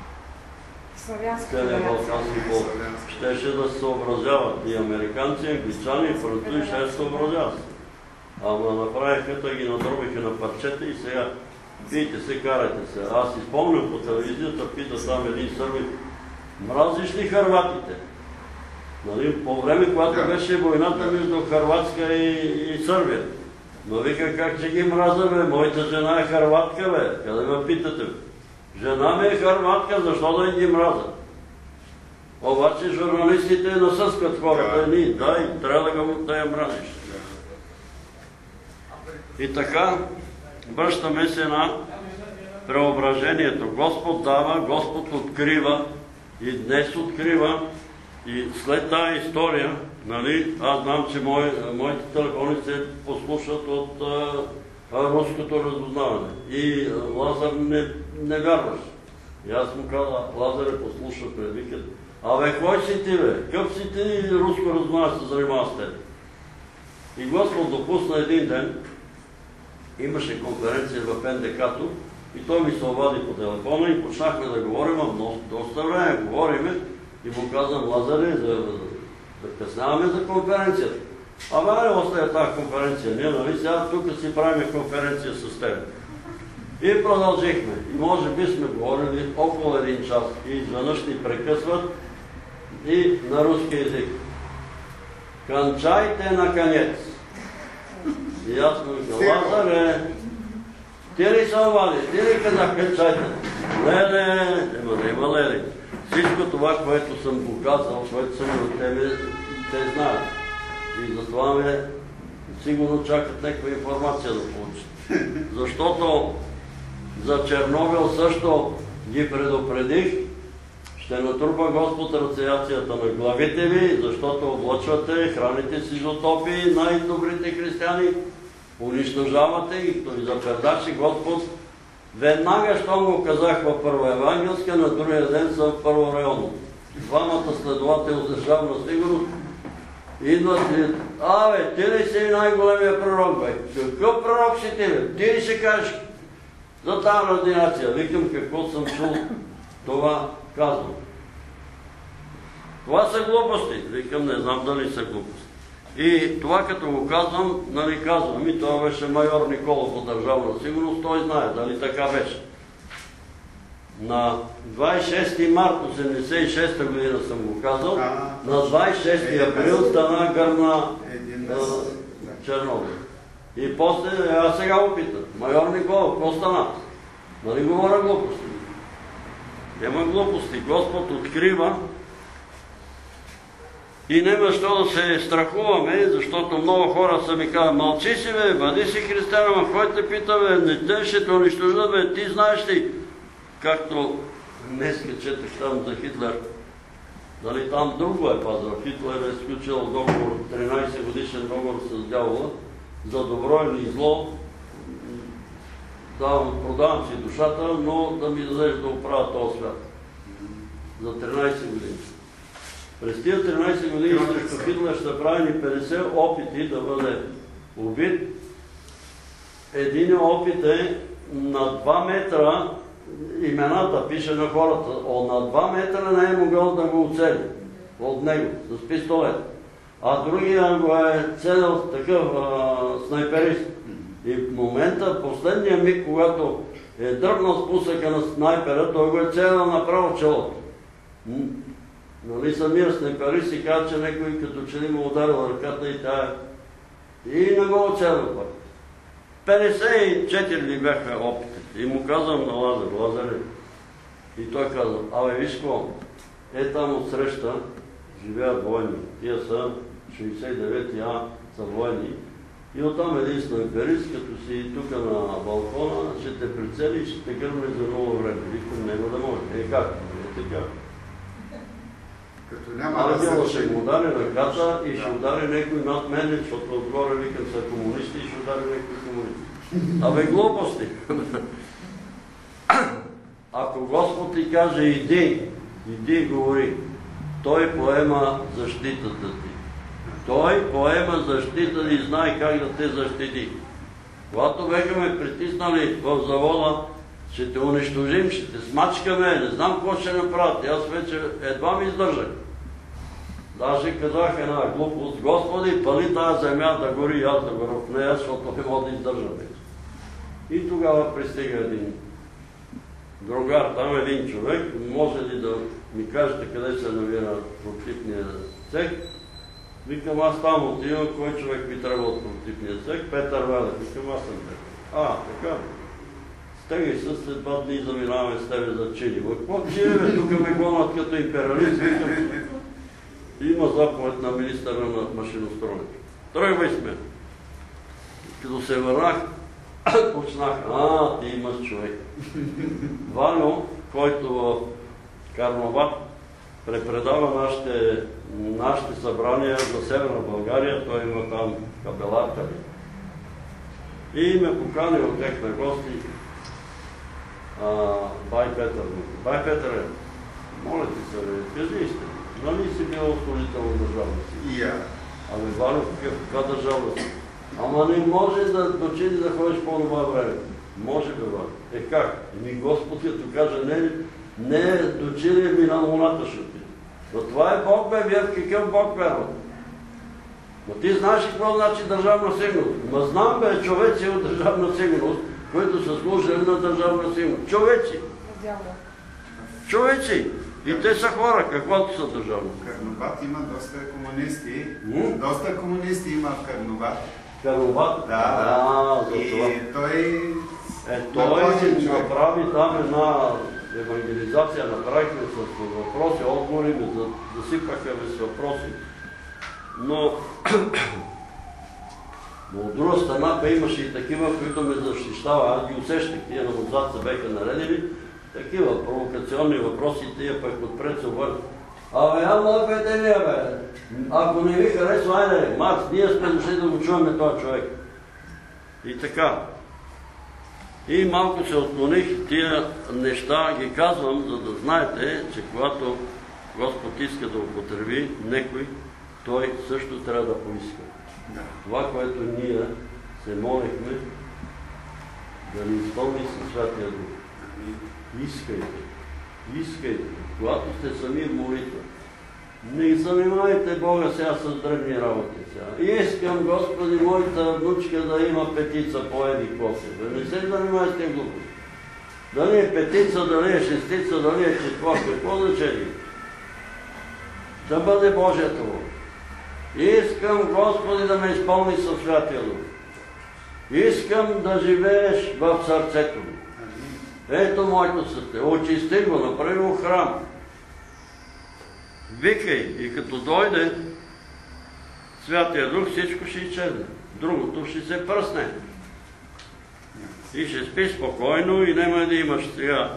целият балкански пол, щеше да се съобразяват и американци, и англичани, и французи, ще се съобразяват. Ама направиха, да ги надробиха на парчета и сега пийте се, карайте се. Аз си спомням по телевизията, пита там един сърби, мразиш ли хърватите? Нали, по време, когато Да. беше войната между Хърватска и, и Сърбия. Но вика, как че ги мраза, бе, моята жена е хърватка, бе. Къде ме питате? Жена ми е хърватка, защо да ги мраза? Обаче журналистите насъскат хората, Да. ни, да, и трябва да, го, да я мразиш. И така, връщаме се на преображението. Господ дава, Господ открива и днес открива. И след тази история, нали, аз знам, че мои, моите телефони се послушат от а, руското разузнаване. И а, Лазар не, не вярваш. И аз му казах, Лазаре, послушат ме, викат, абе, кой си ти, бе? Къв си ти и руско разузнаване се занимава с теб? И Господ допусна един ден, имаше конференция в Ен Де Ка-то и той ми се обади по телефона и почнахме да говорим, а доста време говориме. И му казвам, Лазаре, да, да късняваме за конференцията. Ама не остая тази конференция. Ние, нали, сега тук си правим конференция с теб. И продължихме. И може би сме говорили около един час. И изведнъж ни прекъсват и на руски език. Кончайте наконец. И аз му казвам, Лазаре, ти ли се обади? Ти ли казах, кончайте? Леле, ема нема лели. Всичко това, което съм го казал, което съм от тебе, те знаят. И затова ме сигурно чакат някаква информация да получат. Защото за Чернобил също ги предупредих. Ще натрупа Господ рациацията на главите ви, защото облъчвате, храните си изотопии, най-добрите християни, унищожавате ги, и за пердачи Господ. Веднага, щом го казах във Първа евангелска, на другия ден съм в Първо районно. Двамата следователи от държавна сигурност идват и абе, ти ли си най-големия пророк, бе? Какъв пророк си ти, бе? Ти ли ще кажеш за тази радиация? Викам, какво съм чул, това казвам. Това са глупости. Викам, не знам дали са глупости. И това като го казвам, нали казвам, и това беше майор Николов от държавна сигурност, той знае, дали така беше. На двадесет и шести март осемдесет и шеста година съм го казал, на двадесет и шести април стана гърна Чернобил. И после, аз сега го питам, майор Николов, какво стана? Нали говоря глупости? Няма глупости. Господ открива и няма що да се страхуваме, защото много хора са ми казали, мълчи си, бе, бъди си християн, ама кой те пита, бе, не те ще те унищожат, бе, ти знаеш ли? Както днеска четах там за Хитлер, дали там друго е пазал. Хитлер е сключил договор, тринадесет годишен договор с дявола, за добро или зло, давам, продавам си душата, но да ми дадеш да оправя този свят. За тринадесет години. През тия тринадесет години срещу Хитлер ще правени петдесет опити да бъде убит. Един опит е на два метра, имената пише на хората, на два метра не е могъл да го оцели от него с пистолет. А другия го е целил такъв а, снайперист. И в момента, последния миг, когато е дръпнал спусъка на снайпера, той го е целил направо челото. Нали самия снайперист си казва, че някой като че ли му ударил ръката и тая. И не го оцелил пак. петдесет и четири ли бяха опитите. И му казвам на Лазар, Лазаре. И той казва, абе виж какво, е там отсреща живеят войни. Тия са шейсет и девети А са войни. И оттам един снайперист, като си тук на балкона, ще те прицели и ще те гърне за много време. Викам, няма да може. Е как? Е така. Като няма Абе, да било се... ще му удари ръката и ще удари някой над мене, защото отгоре викам са комунисти и ще удари някой комунисти. Абе, глупости! Ако Господ ти каже иди, иди и говори, той поема защитата ти. Той поема защита и знае как да те защити. Когато бяха ме притиснали в завода, ще те унищожим, ще те смачкаме, не знам какво ще направят. Аз вече едва ми издържах. Даже казах една глупост, Господи, пали тази земя да гори и аз да горя в нея, защото не мога да издържам вече. И тогава пристига един другар, там е един човек, може ли да ми кажете къде се намира прототипния цех? Викам, аз там отивам, кой човек ми трябва от прототипния цех? Петър Велев. Викам, аз съм Петър. А, така. Стегай се, след два дни заминаваме с тебе за Чили. Какво живе, тук ме гонат като империалист. Има заповед на министъра на машиностроенето. Тръгвай сме. Като се върнах, почнах, а, ти имаш човек. Ваньо, който в Карнобат препредава нашите, нашите събрания за Северна България, той има там кабеларка. И ме покани от тех на гости а, Бай Петър. Бай Петър, моля ти се, кажи сте, нали си бил служител в държавност? И я. Ами, Ваньо, каква държавност? Ама не може да дочиди да ходиш по-добро време. Може бе, Ваньо. Е как? Еми Господ като каже, не, не дочиди ми на луната ще ти. Но това е Бог, бе, вие в какъв Бог вярват? Но ти знаеш какво значи държавна сигурност? Ма знам, бе, човеци от държавна сигурност, които са служили на държавна сигурност. Човеци! Човеци! И те са хора, каквото са държавни. В Карнобат има доста комунисти. М? Доста комунисти има в Карнобат. Карнобат? Да, да. А, за и това. той... Е, той направи там една евангелизация, направихме с въпроси, отговори, засипаха ми с въпроси. Но, но от друга страна бе имаше и такива, които ме защищава. Аз ги усещах, тия на отзад се беха наредили. Такива провокационни въпроси, тия пък отпред се обърнат. Абе, ама бе, не бе. Ако не ви харесва, айде, Марс, ние сме дошли да го чуваме този човек. И така. И малко се отклоних, тия неща ги казвам, за да знаете, че когато Господ иска да употреби некой, той също трябва да поиска. Да. Това, което ние се молихме, да ни изпълни със Святия Дух. Искайте, искайте, когато сте сами в молитва. Не занимайте Бога сега с древни работи сега. Искам, Господи, моята внучка да има петица по еди косе. Не се занимайте глупо. Дали е петица, дали е шестица, дали е четвърта, какво значение? Да бъде Божията воля. Искам, Господи, да ме изпълни със Святия Дух. Искам да живееш в сърцето ми. Ето моето сърце. Очисти го, направи го храм. Викай и като дойде Святия Дух, всичко ще изчезне. Другото ще се пръсне. И ще спи спокойно и няма да имаш сега.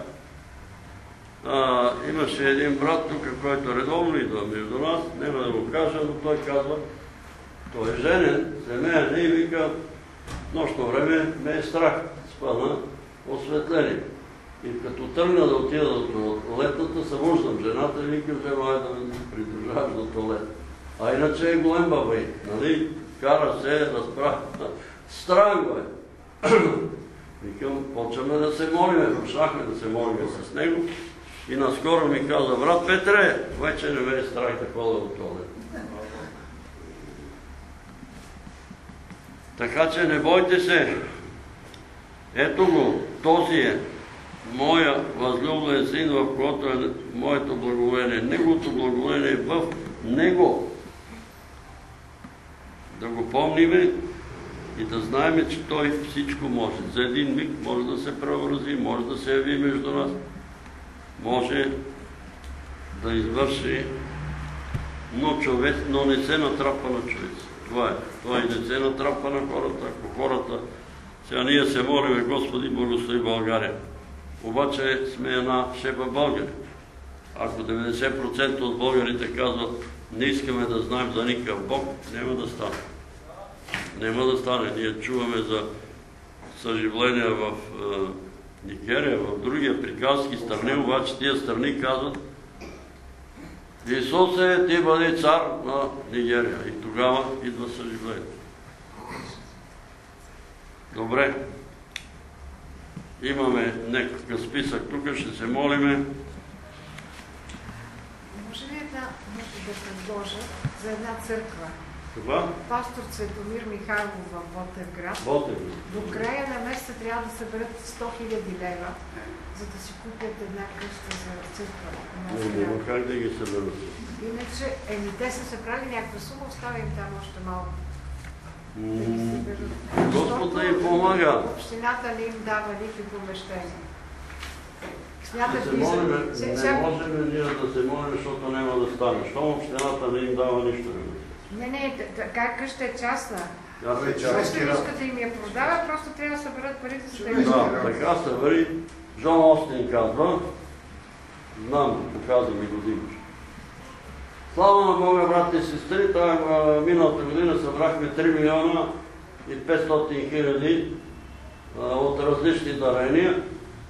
А, имаше един брат тук, който редовно идва между нас, няма да го кажа, но той казва, той е женен, семейен и вика, нощно време ме е страх, спана осветление. И като тръгна да отида до туалетната, събуждам жената и викам, желая да ме придружаваш до туалет. А иначе е голем бабай, нали? Кара се, разправя. Страх го е. Викам, почваме да се молиме, почнахме да се молиме с него. И наскоро ми каза, брат Петре, вече не ме е страх да ходя до туалет. Така че не бойте се. Ето го, този е моя възлюблен син, в който е моето благоволение. Неговото благоволение е в него. Да го помниме и да знаем, че той всичко може. За един миг може да се преобрази, може да се яви между нас, може да извърши, но, човек, но не се натрапва на човеци. Това е. Това и не се натрапва на хората. Ако хората, сега ние се молиме, Господи, благослови България. Обаче сме една шепа българи. Ако деветдесет процента от българите казват, не искаме да знаем за никакъв Бог, няма да стане. Няма да стане. Ние чуваме за съживления в е, Нигерия, в други африкански страни, обаче тия страни казват, Исусе, ти бъди цар на Нигерия. И тогава идва съживление. Добре. Имаме някакъв списък тук, ще се молиме. Може ли една, може да предложа за една църква? Това? Пастор Цветомир Михайлов в Ботевград. Ботевград. До края на месеца трябва да съберат сто хиляди лева, за да си купят една къща за църква. Няма как да ги съберат. Иначе, еми те са се правили някаква сума, остава им там още малко. Господ да им помага. Общината не им дава никакви помещения. Смяташ се ли молим, се... не можем ние да се молим, защото няма да стане. Щом общината не им дава нищо. Не, не, така къща е частна. Човешката им я продава, просто трябва да съберат парите за тези. Да, така се вари. Джон Остин казва, знам, показа ми години. Слава на Бога, брати и сестри, миналата година събрахме три милиона и петстотин хиляди от различни дарения.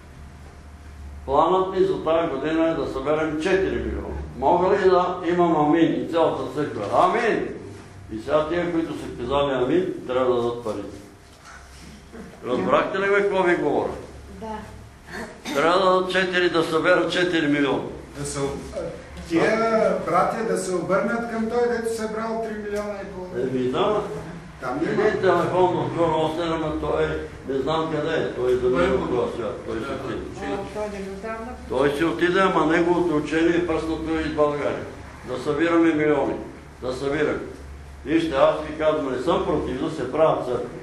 Планът ни за тази година е да съберем четири милиона. Мога ли да имам амин и цялата църква? Амин! И сега тия, които са казали амин, трябва да дадат парите. Разбрахте ли ме какво ви говоря? Да. Трябва да дадат четири, да съберат четири милиона. Да се, тия братя да се обърнат към той, дето се е брал три милиона и половина. Еми да, Там един няма. телефон от Джон Остин, ама той не знам къде е. Той е заминал в това свят. Той си отиде. Той не го дава. Той си отиде, ама неговото учение е пръснато из България. Да събираме милиони. Да събираме. Вижте, аз ви казвам, не съм против да се правят църкви.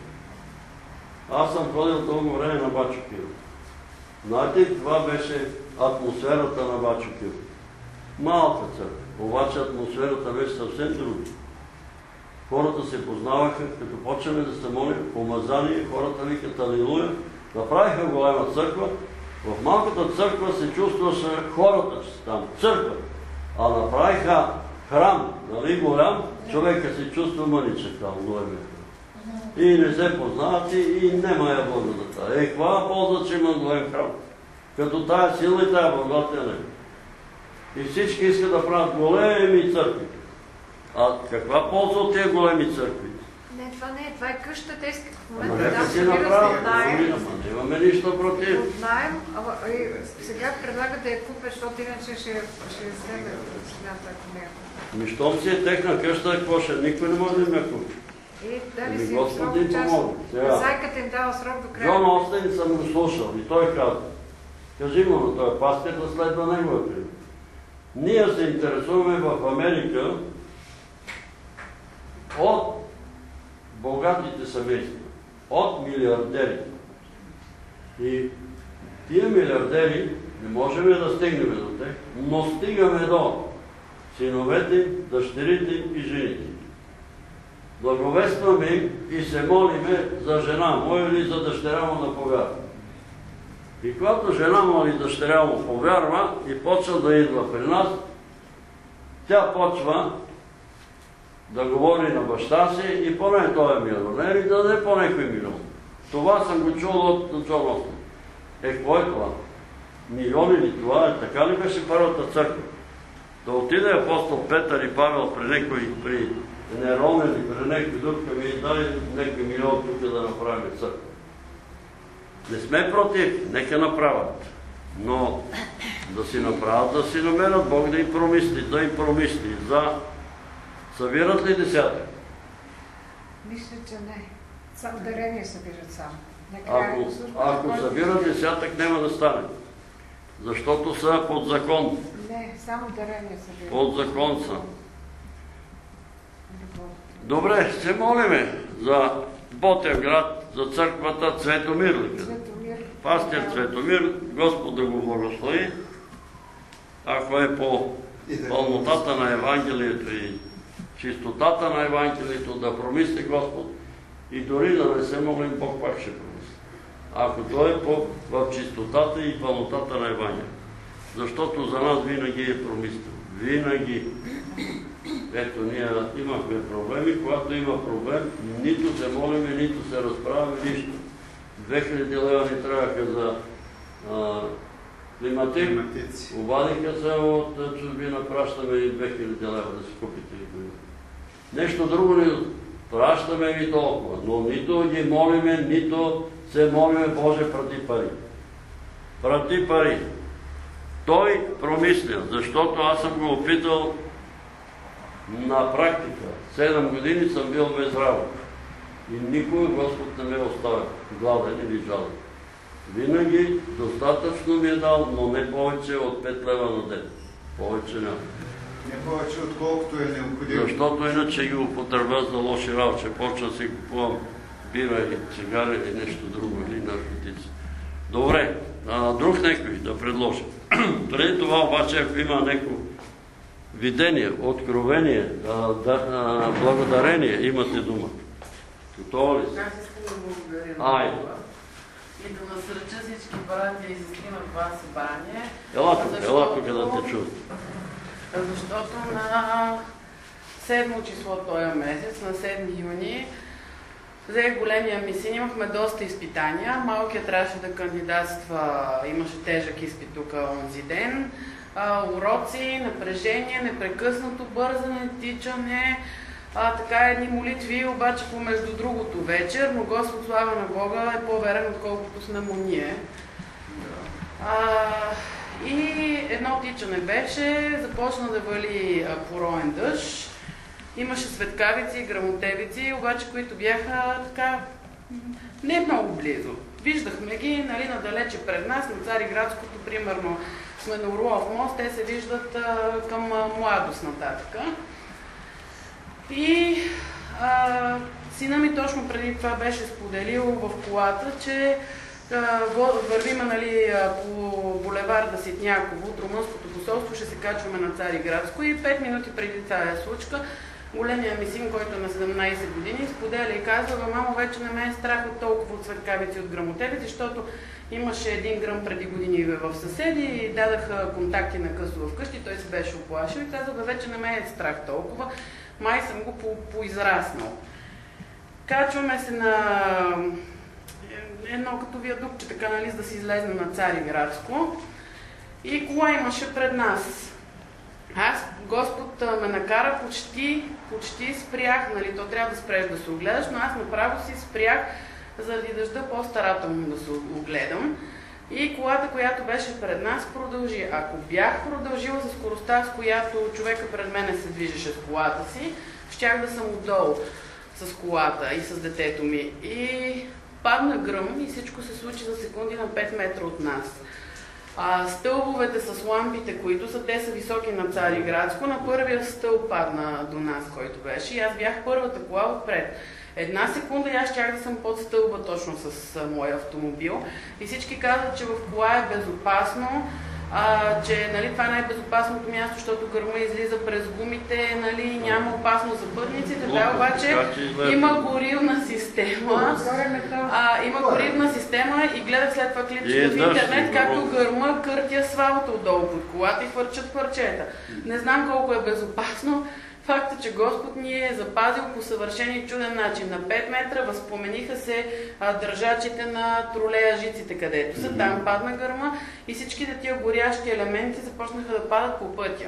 Аз съм ходил дълго време на Бачо Киро. Знаете, това беше атмосферата на Бачо Киро. Малка църква, обаче атмосферата беше съвсем друга. Хората се познаваха, като почваме да се молим, помазание, хората викат алилуя, направиха голема църква. В малката църква се чувстваше хората, че са там, църква. А направиха храм, нали, голям, човека се чувства мъничък там, големия. И не се познават и нема я благодата. Е, каква полза, че има голем храм? Като тая сила и тая благодата не. И всички искат да правят големи църкви. А каква полза от тези големи църкви? Не, това не е. Това е къща. Те искат в Ама момента нека да си събират направят, от наем. ама нямаме нищо против. От наем. Сега предлагат да я купят, защото иначе ще вземе общината, ако не е. Ми щом си е техна къща, какво ще? Никой не може да им я купи. И дали Ами си Господ срок им час. помогне. Сега. Зайката им дава срок до края. Джон Остин съм го слушал и той казва, кажи му на този пастир да следва неговия пример. Ние се интересуваме в Америка от богатите семейства, от милиардери. И тия милиардери не можем да стигнем до тях, но стигаме до синовете, дъщерите и жените. Благовестваме им и се молиме за жена му или за дъщеря му да повярва. И когато жена му или дъщеря му повярва и почва да идва при нас, тя почва да говори на баща си и поне той е милионер и да даде по някой милион. Това съм го чул от Джон Остин. Е, какво е това? Милиони ли това? Е, така ли беше първата църква? Да отиде апостол Петър и Павел при някой, при Нерон или при някой друг, ми дай някой милион тук да направим църква. Не сме против, нека направят. Но да си направят, да си намерят Бог да им промисли, да им промисли. За събират ли десятък? Мисля, че не. Сам дарение събират сам. Ако, ако събират десятък, няма да стане. Защото са под закон. Не, само дарение събират. Под закон са. Добре, се молиме за Ботевград, за църквата Цветомир. Цветомир. Пастир Цветомир, Господ да го благослови. Ако е по пълнотата на Евангелието и чистотата на Евангелието, да промисли Господ. И дори да не се молим, Бог пак ще промисли. Ако той е по, в чистотата и пълнотата на Евангелието. Защото за нас винаги е промислил. Винаги. Ето, ние имахме проблеми. Когато има проблем, нито се молиме, нито се разправяме, нищо. две хиляди лева ни трябваха за а, климатик. Обадиха се от чужбина, пращаме и две хиляди лева да си купите. Нещо друго не пращаме ви толкова, но нито ги молиме, нито се молиме, Боже, прати пари. Прати пари. Той промисля, защото аз съм го опитал На практика, седем години съм бил без работа. И никога Господ не ме оставя гладен или жаден. Винаги достатъчно ми е дал, но не повече от пет лева на ден. Повече няма. Не повече отколкото е необходимо. Защото иначе ги употребя за лоши работи. Почва да си купувам бира и цигари или нещо друго, или наркотици. Добре, а, друг някой да предложи. Преди това обаче, ако има някакво видение, откровение, а, да, а, благодарение, имате дума. Готова ли си? Аз искам да благодаря Ай. на Бога и да насръча всички братя и сестри на това събрание. Ела тук, ела тук да защото- те чуя. Защото на седмо число този месец, на седми юни, взе големия ми син, имахме доста изпитания. Малкият трябваше да кандидатства, имаше тежък изпит тук онзи ден. А, уроци, напрежение, непрекъснато бързане, тичане, а, така едни молитви, обаче помежду другото вечер, но Господ, слава на Бога, е по-верен, отколкото сме му ние. А, и едно тичане беше, започна да вали а, пороен дъжд, имаше светкавици и грамотевици, обаче които бяха така не много близо. Виждахме ги, нали, надалече пред нас, на Цариградското, примерно сме на Орлов мост, те се виждат а, към а, Младост нататък. И а, сина ми точно преди това беше споделил в колата, че а, вървиме, нали, по булеварда Ситняково, от румънското посолство, ще се качваме на Цариградско и пет минути преди тази случка големия ми син, който е на седемнайсет години, споделя и казва: мамо, вече не ме е страх от толкова от светкавици, от грамотевици, защото имаше един гръм преди години в съседи и дадаха контакти на късо вкъщи, той се беше оплашил и казва: вече не ме е страх толкова, май съм го по поизраснал. Качваме се на едно като виадукче, така, нали, за да си излезне на Цариградско и кола имаше пред нас. Аз, Господ ме накара, почти, почти спрях, нали, то трябва да спреш да се огледаш, но аз направо си спрях заради дъжда по-старателно да се огледам. И колата, която беше пред нас, продължи. Ако бях продължила за скоростта, с която човека пред мене се движеше с колата си, щях да съм отдолу с колата и с детето ми. И падна гръм и всичко се случи за секунди на пет метра от нас. А, стълбовете с лампите, които са, те са високи на Цариградско, на първия стълб падна до нас, който беше, и аз бях първата кола отпред. Една секунда и аз щях да съм под стълба точно с а, моя автомобил и всички казват, че в кола е безопасно, а, че, нали, това е най-безопасното място, защото гърма излиза през гумите, нали, няма опасност за пътниците. Да, обаче има горивна система. А, има горивна система и гледах след това клипчета в интернет, както гърма кърти асфалта отдолу под колата и хвърчат парчета. Не знам колко е безопасно. Факт е, че Господ ни е запазил по съвършен и чуден начин. На пет метра възпомениха се а, държачите на тролея жиците, където са. Там падна гърма и всичките тия горящи елементи започнаха да падат по пътя.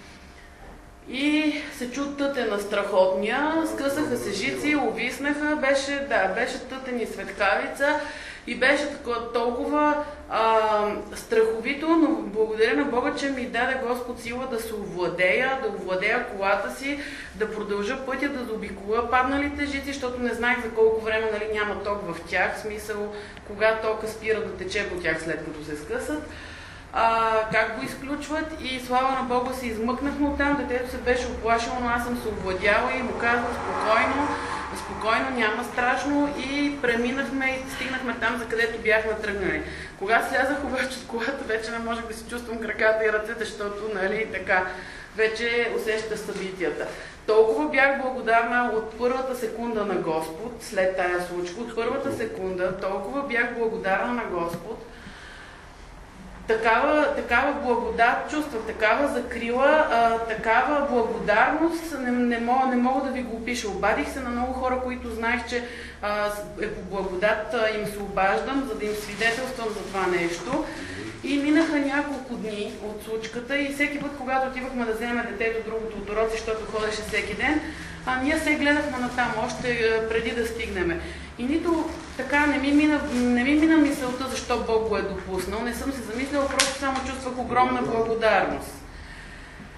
И се чу тътена страхотния, скъсаха се жици, увиснаха, беше, да, беше тътен и светкавица и беше такова, толкова а, страховито, но благодаря на Бога, че ми даде Господ сила да се овладея, да овладея колата си, да продължа пътя, да заобиколя падналите жици, защото не знаех за колко време, нали, няма ток в тях, в смисъл кога тока спира да тече по тях след като се скъсат. А, как го изключват и слава на Бога се измъкнахме оттам, детето се беше оплашило, но аз съм се овладяла и му казвам: спокойно, спокойно, няма страшно, и преминахме и стигнахме там, за където бяхме тръгнали. Когато слязах обаче от колата, вече не можех да си чувствам краката и ръцете, защото, нали, така, вече усеща събитията. Толкова бях благодарна от първата секунда на Господ, след тая случка, от първата секунда, толкова бях благодарна на Господ. Такава, такава благодат чувствах, такава закрила, а, такава благодарност, не, не, мога, не мога да ви го опиша. Обадих се на много хора, които знаех, че а, е по благодат а, им се обаждам, за да им свидетелствам за това нещо. И минаха няколко дни от случката и всеки път, когато отивахме да вземем детето другото от уроци, защото ходеше всеки ден, а ние се гледахме натам, още преди да стигнем. И нито така не ми, мина, не ми мина мисълта защо Бог го е допуснал, не съм се замисляла, просто само чувствах огромна благодарност.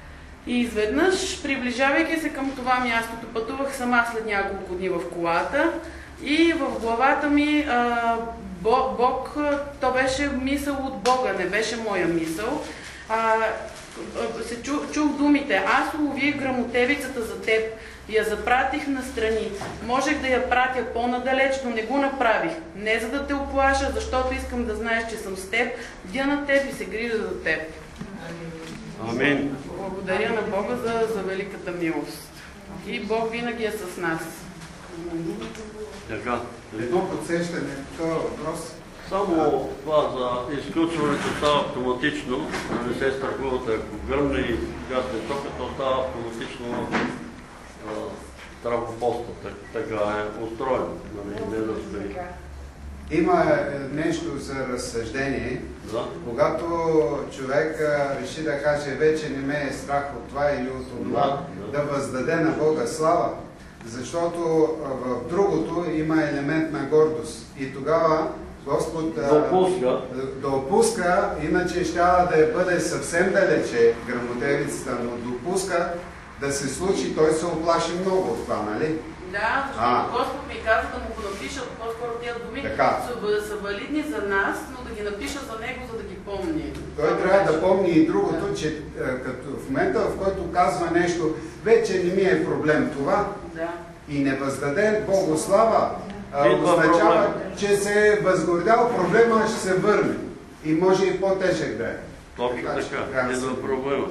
И изведнъж, приближавайки се към това място, пътувах сама след няколко дни в колата и в главата ми а, Бог, то беше мисъл от Бога, не беше моя мисъл. А, се чу, чух думите: аз улових грамотевицата за теб, я запратих настрани. Можех да я пратя по-надалеч, но не го направих. Не за да те оплаша, защото искам да знаеш, че съм с теб, бдя на теб и се грижа за теб. Амин. Благодаря на Бога за, за великата милост. И Бог винаги е с нас. Така. Едно подсещане, това въпрос. Само това за изключването става автоматично, да не се страхувате, ако гръмне и гасне тока, то става автоматично травопоста. Така е устроено, не да стои. Има нещо за разсъждение. Да? Когато човек реши да каже: вече не ме е страх от това или от това, да, да. да въздаде на Бога слава, защото в другото има елемент на гордост. И тогава Господ допуска, допуска, иначе ще да бъде съвсем далече грамотевицата, но допуска да се случи, той се оплаши много от това, нали? Да, защото а. Господ ми каза да му го напиша, по-скоро тези думи са, са валидни за нас, но да ги напиша за него, за да ги помни. Той трябва да помни и другото, да. че като в момента, в който казва нещо: вече не ми е проблем това, да. и не въздаде Богу слава, означава, че се е възгордял, проблема ще се върне. И може и по-тежък да е. Точно така, идва проблема.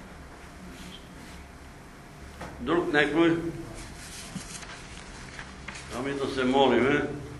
Друг някой? Ами да се молиме.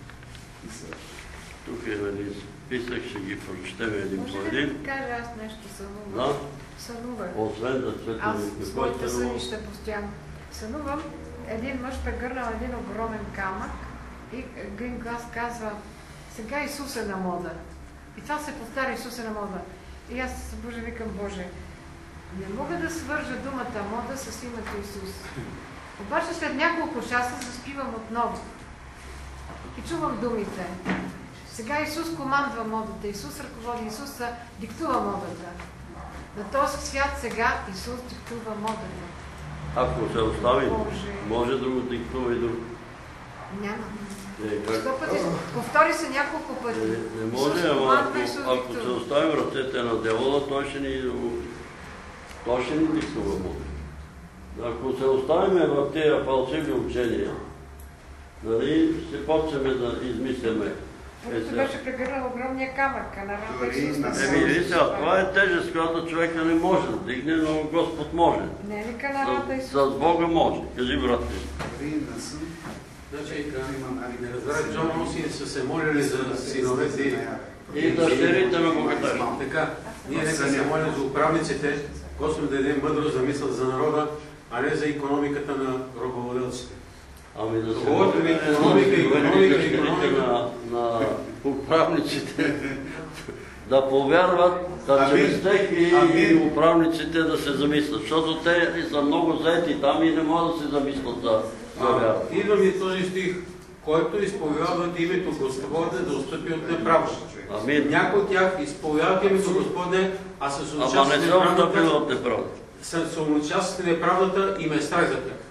Тук е един списък, ще ги прочетем един по един. Може да кажа аз нещо сънувам? Да? Сънувам. Освен да цветим. Аз своите сънища постоянно. Сънувам, един мъж прегърнал един огромен камък и един глас казва: сега Исус е на мода. И това се повтаря: Исус е на мода. И аз се събужда, викам: Боже, не мога да свържа думата мода с името Исус. Обаче след няколко часа заспивам отново. И чувам думите: сега Исус командва модата, Исус ръководи, Исус диктува модата. На този свят сега Исус диктува модата. Ако се остави, може да го диктува и друг. Няма. Е, Сто пъти, повтори се няколко пъти. Не, не може, ама ако, ако се оставим ръцете на дявола, той ще ни, той ще ни диктува модата. Ако се оставим в тези фалшиви учения, нали, ще почнем да измисляме. Първото беше прегърнал огромния камък, а на Исус. Еми, виж сега, това е тежест, която човека не може да дигне, но Господ може. Не е ли канарата Исус? С Бога може. Кажи, брат ми. Значи, не разбрах, Джон Осин са се молили за синовете и дъщерите на богаташи. Така, ние нека се молим за управниците, Господ да даде мъдрост за мисъл за народа, а не за икономиката на робовладелците. Ами да се говорим молим икономика, икономика, икономика на, на управниците да повярват, да чрез тях и управниците да се замислят, защото те са много заети там и не могат да се замислят за вяра. Идва ми този стих: който изповядва името Господне, да отстъпи от неправда. Амин. Някои от тях изповядват името Господне, а са съучастни в неправдата. Са съучастни неправдата и ме страх за тях.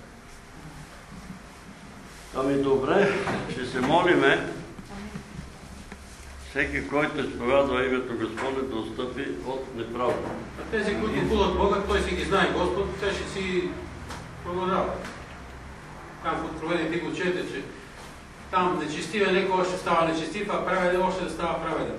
Ами добре, ще се молиме. Всеки, който изповядва името Господне, да отстъпи от неправда. А тези, които хулят Бога, той си ги знае Господ, те ще си продължават. Там в Откровение ти го чете, че там нечестивия некога още става нечестив, а праведен още да става праведен.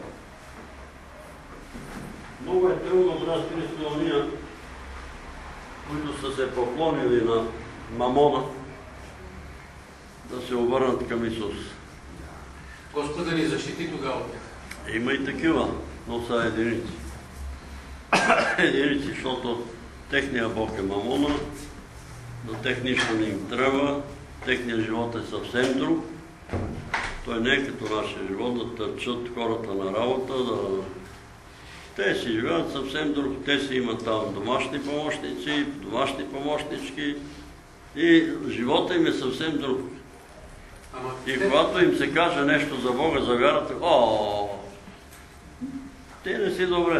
Много е трудно, брат Христо, ония, които са се поклонили на Мамона, да се обърнат към Исус. Господ да ни защити тогава от тях. Има и такива, но са единици. Единици, защото техният Бог е Мамона, на тех нищо не им трябва, техният живот е съвсем друг. Той не е като нашия живот, да търчат хората на работа, да... Те си живеят съвсем друг. Те си имат там домашни помощници, домашни помощнички и живота им е съвсем друг. Ама, и те... когато им се каже нещо за Бога, за вярата, о, ти не си добре.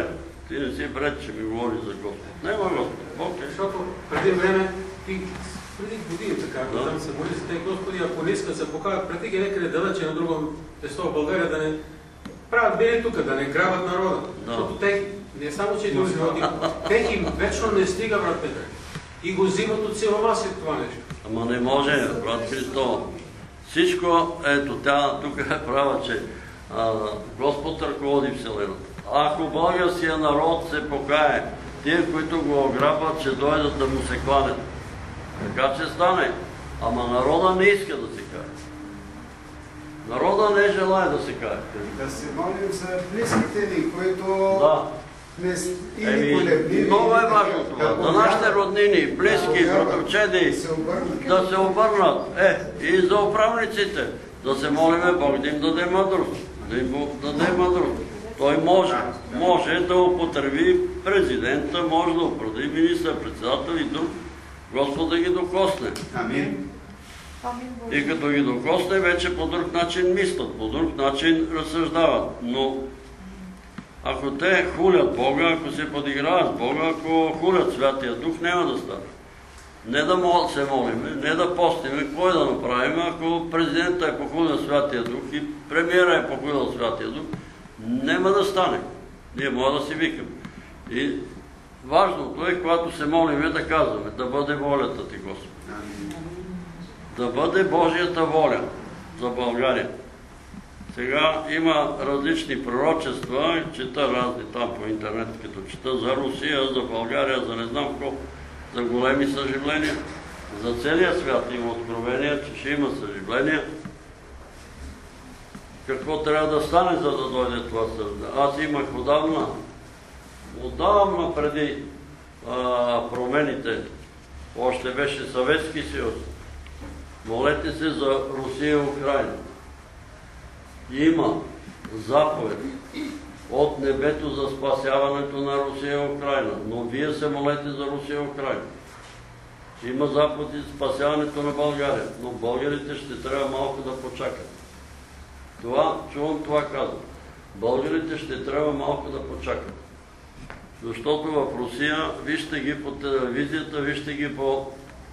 Ти не си бред, че ми говори за Господ. Нема Господ. Бог е. Защото преди време, ти, преди години така, да. Там се моли за тези Господи, ако не искат се покажат, преди ги некъде далече на друго место в България, да не правят били тук, да не грабят народа. Да. Защото те, не само че идват животи, те им вечно не стига, брат Петър. И го взимат от силомаси това нещо. Ама не може, брат Христо. Всичко, ето тя тук е права, че а, Господ ръководи Вселената. Ако българския народ се покае, тия, които го ограбват, ще дойдат да му се кланят. Така ще стане. Ама народа не иска да се кае. Народа не желая да се кае. Да се молим за близките ни, които да. не или колебливи. Много е важно това. Да, да нашите роднини, близки, братовчеди да се обърнат. Е, и за управниците. Да се молиме Бог да им даде мъдрост. Да им даде мъдрост. Той може, може да употреби президента, може да употреби министър-председател и друг. Господ да ги докосне. Амин. И като ги докосне, вече по друг начин мислят, по друг начин разсъждават. Но ако те хулят Бога, ако се подиграват с Бога, ако хулят Святия Дух, няма да стане. Не да се молиме, не да постиме, какво е да направим, ако президента е похулил Святия Дух и премиера е похулил Святия Дух, няма да стане. Ние може да си викаме. И важното е, когато се молиме, да казваме, да бъде волята Ти, Господи. Да бъде Божията воля за България. Сега има различни пророчества, чета разни там по интернет, като чета за Русия, за България, за не знам колко, за големи съживления. За целия свят има откровения, че ще има съживления. Какво трябва да стане, за да дойде това съживление? Аз имах отдавна, отдавна преди а, промените, още беше Съветски съюз. Молете се за Русия и Украина. Има заповед от небето за спасяването на Русия и Украина, но вие се молете за Русия и Украина. Има заповед за спасяването на България, но българите ще трябва малко да почакат. Това, чувам това казвам. Българите ще трябва малко да почакат. Защото в Русия, вижте ги по телевизията, вижте ги по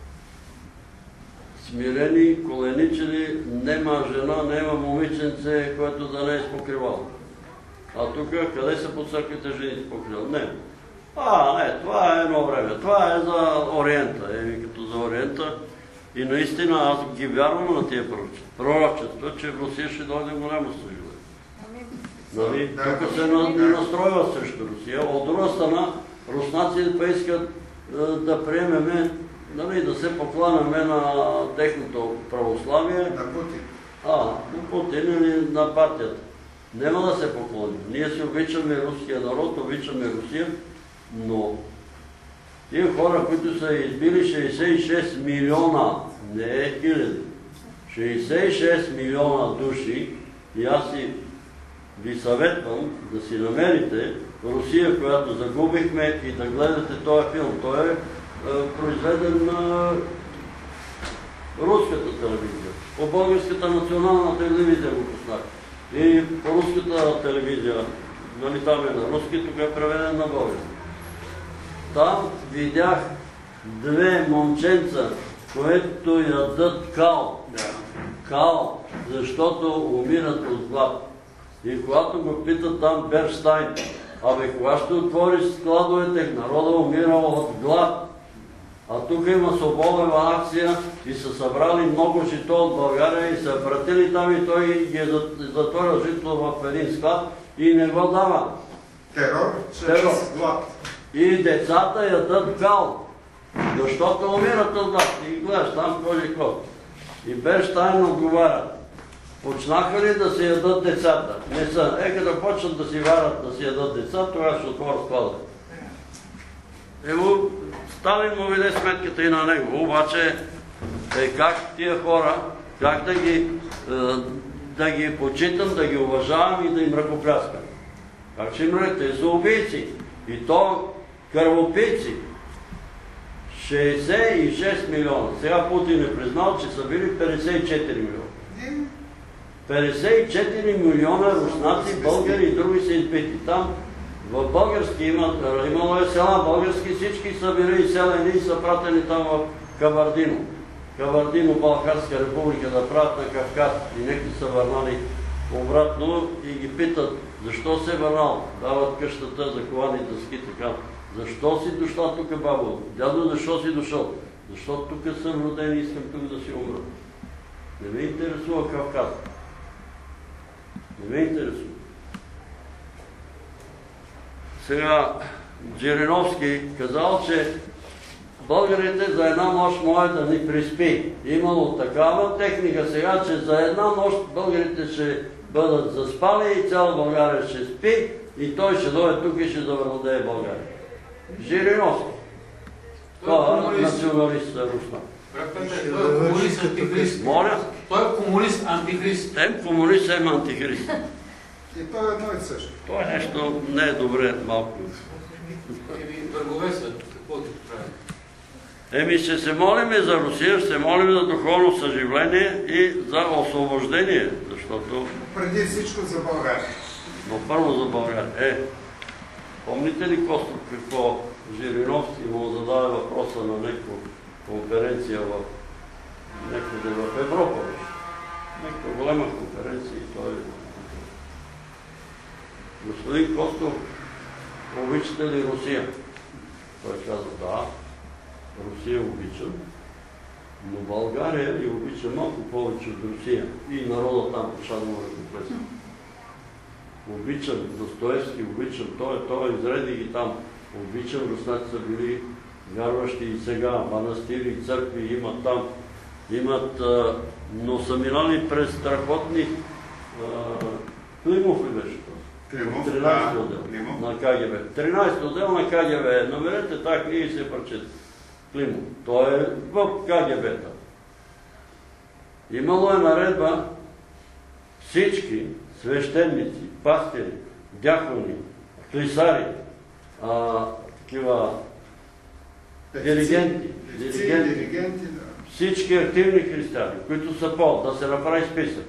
смирени, коленичени, нема жена, нема момиченце, което да не е с покривало. А тук, къде са по църквите жени с покривало? Не. А, не, това е едно време. Това е за Ориента. Еми, като за Ориента. И наистина аз ги вярвам на тия пророчества, че в Русия ще дойде голямо съживление. Нали? Тук се не настройва срещу Русия. От друга страна, руснаците искат да приемеме, нали, да се покланяме на техното православие. На Путин. А, на Путин или на партията. Нема да се поклоним. Ние си обичаме руския народ, обичаме Русия, но тия хора, които са избили шейсет и шест милиона, не е хиляди, шейсет и шест милиона души, и аз си ви съветвам да си намерите Русия, която загубихме, и да гледате този филм. Той е произведен на руската телевизия. По българската национална телевизия го познах. И по руската телевизия, нали там е на руски, тук е преведен на български. Там видях две момченца, които ядат кал. Кал, защото умират от глад. И когато го питат там Берштайн, абе кога ще отвориш складовете, народа умира от глад. А тук има свободна акция и са събрали много жито от България и са пратили там и той ги е затворил жито в един склад и не го дава. Терор, чрез глад. И децата ядат кал, защото умират от глад. И гледаш там кой е кой. И Берштайн отговаря. Почнаха ли да се ядат децата? Не са. Е, като почнат да си варят да си ядат деца, тогава ще отворят склада. Ево, Сталин му виде сметката и на него, обаче е как тия хора, как да ги, да ги почитам, да ги уважавам и да им ръкопляскам. Как ще им ръкопляскам? Те са убийци. И то кръвопийци. шейсет и шест милиона. Сега Путин е признал, че са били петдесет и четири милиона. петдесет и четири милиона руснаци, българи и други са избити. Там В български имат, имало е села български, всички са били изселени и са пратени там в Кабардино. Кабардино, Балкарска република да правят на Кавказ и неки са върнали обратно и ги питат защо се върнал. Дават къщата, заковани дъски, така. Защо си дошла тук, бабо? Дядо, защо си дошъл? Защото тук съм роден и искам тук да си умра. Не ме интересува Кавказ. Не ме интересува. Сега Жириновски казал, че българите за една нощ може да ни приспи. Имало такава техника сега, че за една нощ българите ще бъдат заспали и цяла България ще спи и той ще дойде тук и ще завладее България. Жириновски. Това е националист Русна. Той е комунист антихрист. Моля? Той е комунист антихрист. Ем комунист, ем антихрист. И то е едно и също. Това е нещо не е добре малко. Еми, врагове са. Какво ти прави? Еми ще се молиме за Русия, ще се молим за духовно съживление и за освобождение, защото... Преди всичко за България. Но първо за България. Е, помните ли, Костов, какво Жириновски му зададе въпроса на някаква конференция в някъде в Европа? Някаква голема конференция и той... Господин Костов, обичате ли Русия? Той каза, да, Русия обичам, но България ли обича малко повече от Русия. И народа там почва да му ръкоплеса. Обичам Достоевски, обичам той, той изреди ги там. Обичам, руснаци са били вярващи и сега, манастири и църкви имат там. Имат, а, но са минали през страхотни... А, Климов ли беше това? Климов, тринайсети да, отдел Климов. на КГБ. тринайсети отдел на КГБ. Намерете тази книга и се прочете. Климов. Той е в КГБ-та. Имало е наредба всички свещеници, пастири, дяхони, клисари, а, такива диригенти, диригенти, диригенти, да. всички активни християни, които са пол, да се направи списък.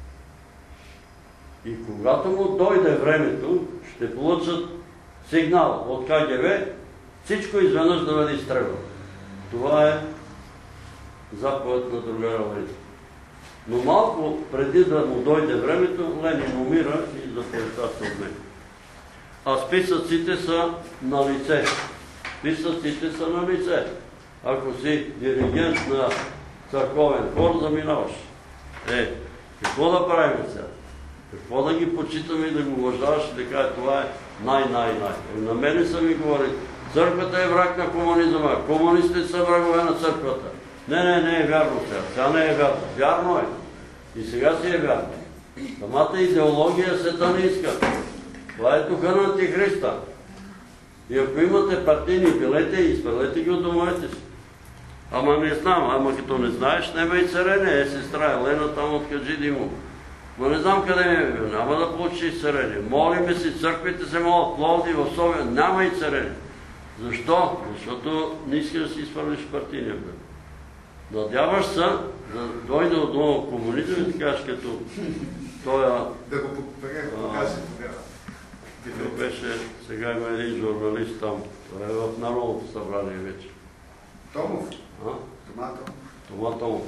И когато му дойде времето, ще получат сигнал от КГБ, всичко изведнъж да бъде изтребвано. Това е заповед на другара Ленин. Но малко преди да му дойде времето, Ленин умира и заповедта се отнема. А списъците са на лице. Списъците са на лице. Ако си диригент на църковен хор, заминаваш. Е, какво да правим сега? Какво да ги почитаме и да го уважаваш и да кажа, това е най-най-най. На мене са ми говорили, църквата е враг на комунизма, комунистите са врагове на църквата. Не, не, не е вярно сега. Сега не е вярно. Вярно е. И сега си е вярно. Самата идеология е сатанинска. Това е духа на Антихриста. И ако имате партийни билети, изпълнете ги от домовете си. Ама не знам, ама като не знаеш, нема и царене. Е, сестра Елена там от Хаджи му. Но не знам къде е, няма да получиш царене. Молиме си, църквите се молят, Пловди в София, няма и царене. Защо? Защото не искаш да си изпълниш партийния билет. Надяваш се да дойде отново комунизъм и така като той... Да го покаже тогава. Това беше, сега има един журналист там, това е в Народното събрание вече. Томов? А? Тома Томов. Тома Томов.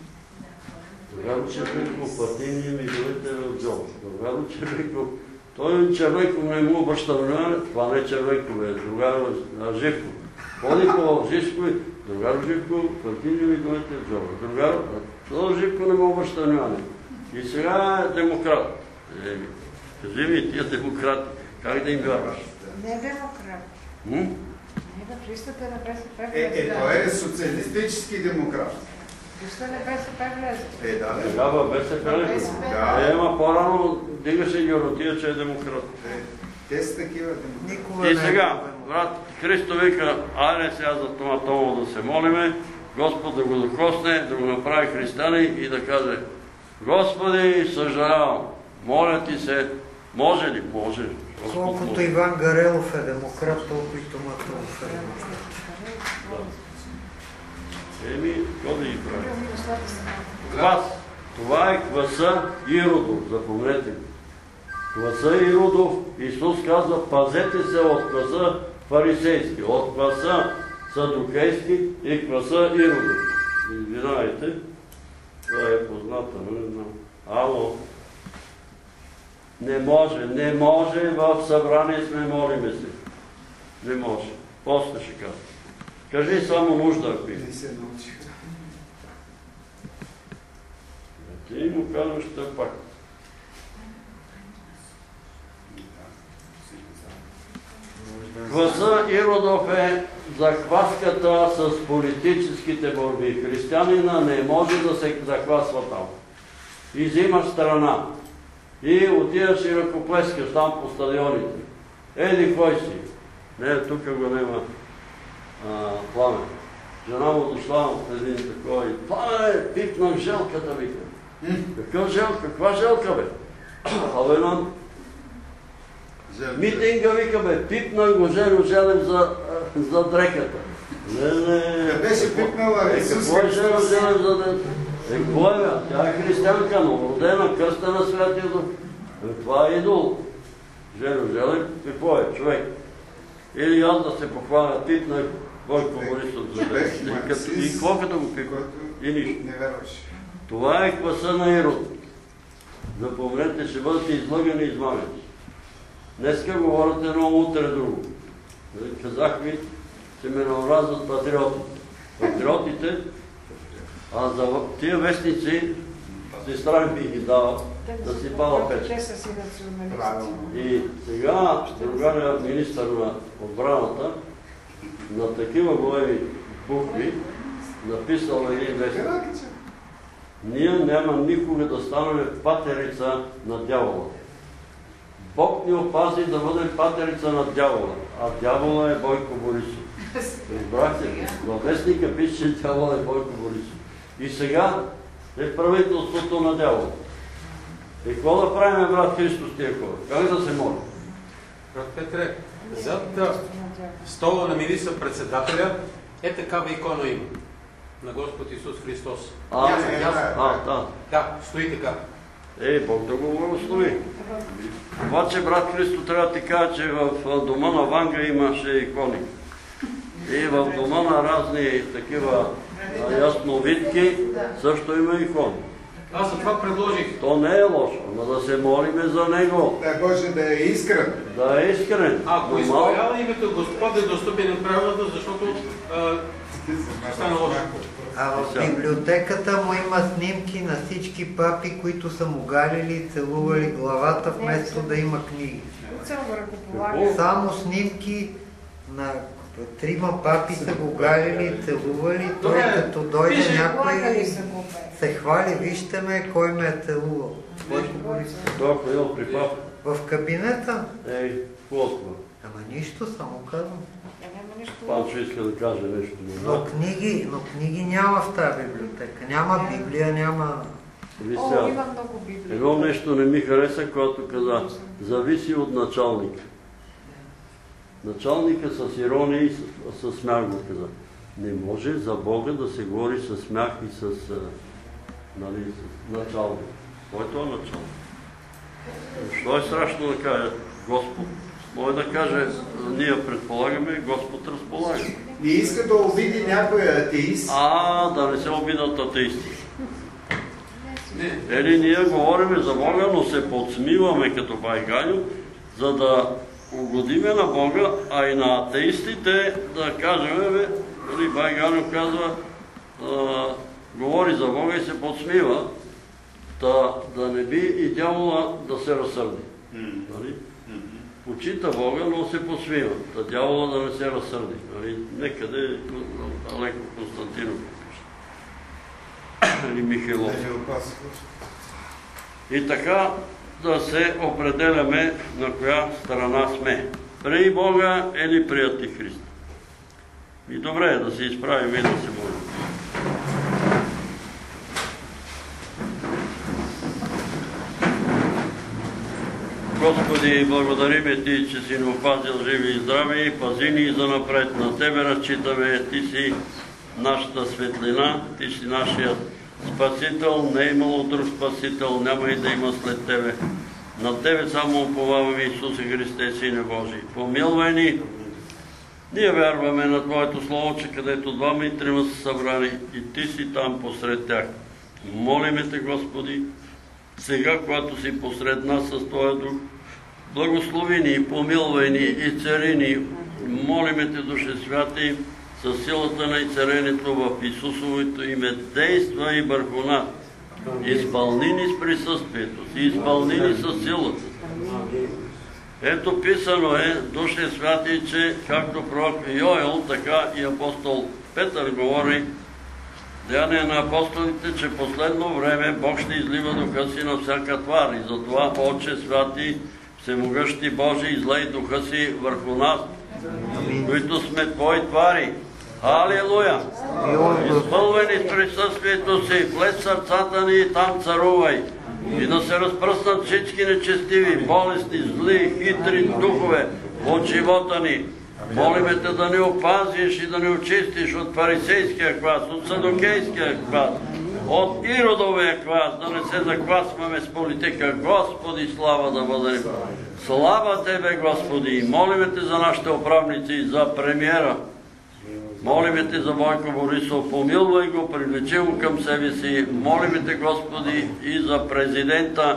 Другаро Червенков, партийния ми билет е в джоба. Другаро Червенков, той Червенков не му обръща внимание, това не е Червенков, е другаро Живков. Ходи по Живков, другаро Живков, партийния ми билет е в джоба. Другаро, това Живков не му обръща внимание. И сега е демократ. Кажи ми, тия демократи, как да им вярваш? Не е демократ. М? Не да влизате на БСП Е, влезе. е, той е социалистически демократ. Влизате на БСП влезе. Е, да, да. Сега във БСП ли? Да. Е, ама по-рано дигаше Георотия, че е демократ. Е, те са такива демократи. И сега, брат Христо вика, айде сега за това Томо да се молиме, Господ да го докосне, да го направи християни и да каже, Господи, съжалявам, моля ти се, може ли? Може. Колкото Иван Гарелов е демократ, толкова и Тома Томов е демократ. Еми, какво да ги прави? Квас. Това е кваса Иродов, запомнете. Класа Иродов, Исус казва, пазете се от класа фарисейски, от класа садукейски и класа Иродов. Извинявайте, това е позната, не знам. Ало, не може, не може в събрание сме, молиме се. Не може. После ще кажа. Кажи само нужда, ако има. Не се научих. Ти му казваш пак. Класа Иродов е захваската с политическите борби. Християнина не може да се захвасва там. И взимаш страна. И отиваш и ръкоплескаш там по стадионите. Еди, кой си? Не, тук го нема Пламен. Жена му дошла от един такова и Пламен, пипнах желката, вика. Какъв желка? Каква желка, бе? Абе, нам митинга, вика, бе, пипнах го Желю Желев за, за дреката. Не, не. Да беше пипнала Исус Какво е Желю Желев за дреката? Е, какво е, бе? Тя е християнка, но родена, кръста на Святия Дух. Това е идол. Желю Желев, какво е? Човек. Или аз да се похваля, пипнах Бойко Борисов за дреката. И какво като го пипнах? И нищо. Не верваш. Това е класа на Ирод. Запомнете, ще бъдете излъгани и измамени. Днеска говорят едно, утре друго. Казах ви, че ме навразят патриотите. Патриотите, а за тия вестници сестра ми ги дава да си пала печка. Те са си националисти. И сега другаря министър на отбраната на такива големи букви написал един вестник. Ние няма никога да станем патерица на дявола. Бог ни опази да бъдем патерица на дявола, а дявола е Бойко Борисов. Разбрахте? Във вестника пише, че дявола е Бойко Борисов. И сега е правителството на дявола. И какво да правим, брат Христос, тия хора? Как да се молим? Брат Петре, зад стола на министър-председателя е такава икона има. На Господ Исус Христос. А, а, да. Да, стои така. Е, Бог да го благослови. Обаче, брат Христо, трябва да ти кажа, че в дома на Ванга имаше икони. И в дома на разни такива ясновидки също има икони. Аз за това предложих. То не е лошо, но да се молиме за него. Да може да е искрен. Да е искрен. Ако изпълнява името Господ е достъпен на правилата, защото стане лошо. А в библиотеката му има снимки на всички папи, които са му галили и целували главата, вместо да има книги. Само снимки на трима папи са го галили и целували. Той като дойде някой се хвали, вижте ме, кой ме е целувал. Той ходил при папа. В кабинета? Ей, какво? Ама нищо, само казвам. Панчо иска да каже нещо. Но книги, но книги няма в тази библиотека. Няма Библия, няма... О, има много Библия. Едно нещо не ми хареса, когато каза, зависи от началника. Началника с ирония и с, с смях го каза. Не може за Бога да се говори с смях и с, нали, с началник. Кой е това началник? Що е страшно да каже Господ? Може да каже, ние предполагаме, Господ разполага. Не иска да обиди някой атеист. А, да не се обидат атеисти. Ели, ние говориме за Бога, но се подсмиваме като байганю, за да угодиме на Бога, а и на атеистите да кажем, бе, нали, байганю казва, а, говори за Бога и се подсмива, да, да не би и дявола да се разсърди. Нали? Почита Бога, но се посмива. Та дявола да не се разсърди. Нали? Некъде Алеко Константинов пише. Или Михайлов. И така да се определяме на коя страна сме. При Бога или при Антихрист. И добре е да се изправим и да се молим. Господи, благодариме Ти, че си ни опазил живи и здрави и пази ни за напред. На Тебе разчитаме. Ти си нашата светлина, Ти си нашият Спасител. Не е имало друг Спасител, няма и да има след Тебе. На Тебе само уповаваме, Исусе Христе, Сине Божий. Помилвай ни. Ние вярваме на Твоето Слово, че където двама и трима са събрани, и Ти си там посред тях. Молиме Те, Господи, сега, когато си посред нас с Твоя Дух, благослови ни, помилвай ни и цари ни. Молиме Те, Душе Святи, със силата на и царението в Исусовото име, действа и върху нас. Изпълни ни с присъствието си, изпълни ни с силата. Ето писано е, Душе Святи, че както пророк Йоел, така и апостол Петър говори, Деяния на апостолите, че последно време Бог ще излива духа си на всяка твар. И затова, Отче Святи, Всемогъщи Божий, излей духа си върху нас, които сме Твои твари. Халилуя! Изпълвай ни с присъствието си, влез сърцата ни и там царувай. И да се разпръснат всички нечестиви, болестни, зли, хитри духове от живота ни. Молиме Те да ни опазиш и да ни очистиш от фарисейския квас, от садокейския квас, от иродовия квас, да не се заквасваме с политика. Господи, слава да бъде. Слава Тебе, Господи! Молиме Те за нашите управници, за премиера. Молиме Те за Бойко Борисов, помилвай го, привлечи го към себе си. Молиме Те, Господи, и за президента,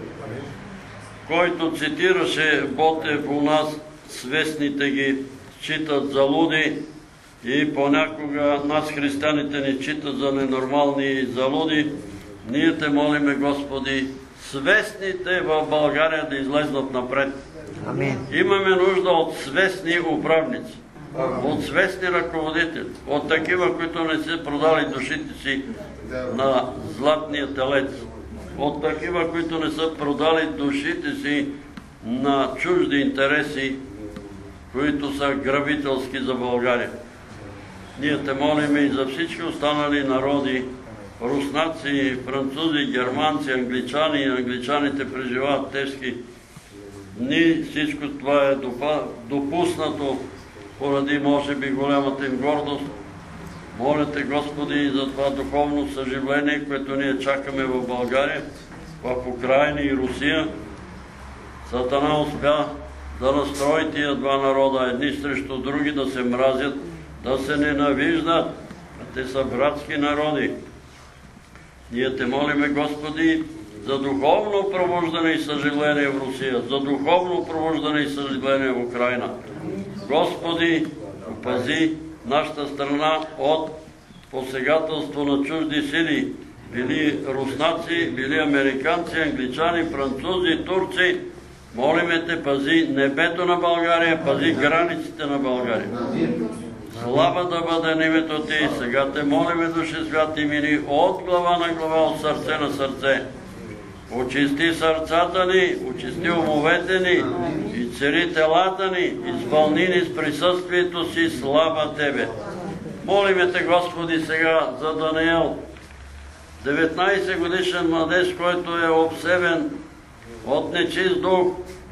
който цитираше Ботев у нас, свестните ги считат за луди и понякога нас, християните, ни считат за ненормални и за луди. Ние Те молиме, Господи, свестните в България да излезнат напред. Амин. Имаме нужда от свестни управници, от свестни ръководители, от такива, които не са продали душите си на златния телец, от такива, които не са продали душите си на чужди интереси, които са грабителски за България. Ние Те молиме и за всички останали народи, руснаци, французи, германци, англичани. Англичаните преживяват тежки дни. Всичко това е допуснато поради, може би, голямата им гордост. Моля Те, Господи, за това духовно съживление, което ние чакаме в България, в Украина и Русия. Сатана успя да настрои тия два народа, едни срещу други, да се мразят, да се ненавиждат. Те са братски народи. Ние Те молиме, Господи, за духовно пробуждане и съживление в Русия, за духовно пробуждане и съживление в Украина. Господи, опази нашата страна от посегателство на чужди сили, били руснаци, били американци, англичани, французи, турци. Молиме Те, пази небето на България, пази границите на България. Слава да бъде името Ти. Сега Те молиме, Душе Святи, мини от глава на глава, от сърце на сърце. Очисти сърцата ни, очисти умовете ни и цари телата ни, изпълни ни с присъствието си. Слава Тебе! Молиме Те, Господи, сега за Даниел, деветнайсет годишен младеж, който е обсебен от нечист дух.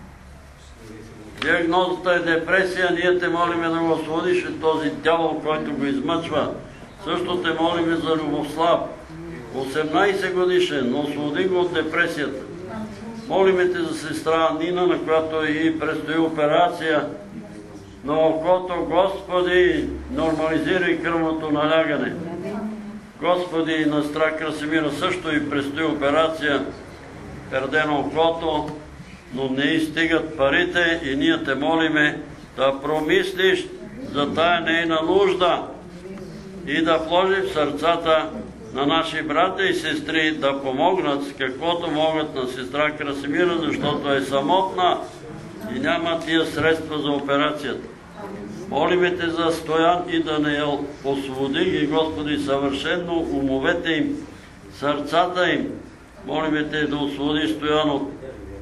Диагнозата е депресия. Ние Те молиме да го освободиш от този дявол, който го измъчва. Също Те молиме за Любослав, осемнайсет годишен, освободи го от депресията. Молиме Те за сестра Нина, на която и предстои операция на окото. Господи, нормализирай кръвното налягане. Господи, на сестра Красимира също и предстои операция, пердено окото, но не изстигат парите и ние Те молиме да промислиш за тая нейна нужда и да вложи в сърцата на наши брата и сестри да помогнат с каквото могат на сестра Красимира, защото е самотна и няма тия средства за операцията. Молиме Те за Стоян и Даниел, освободи ги, Господи, съвършено умовете им, сърцата им. Молиме Те да освободи Стоян от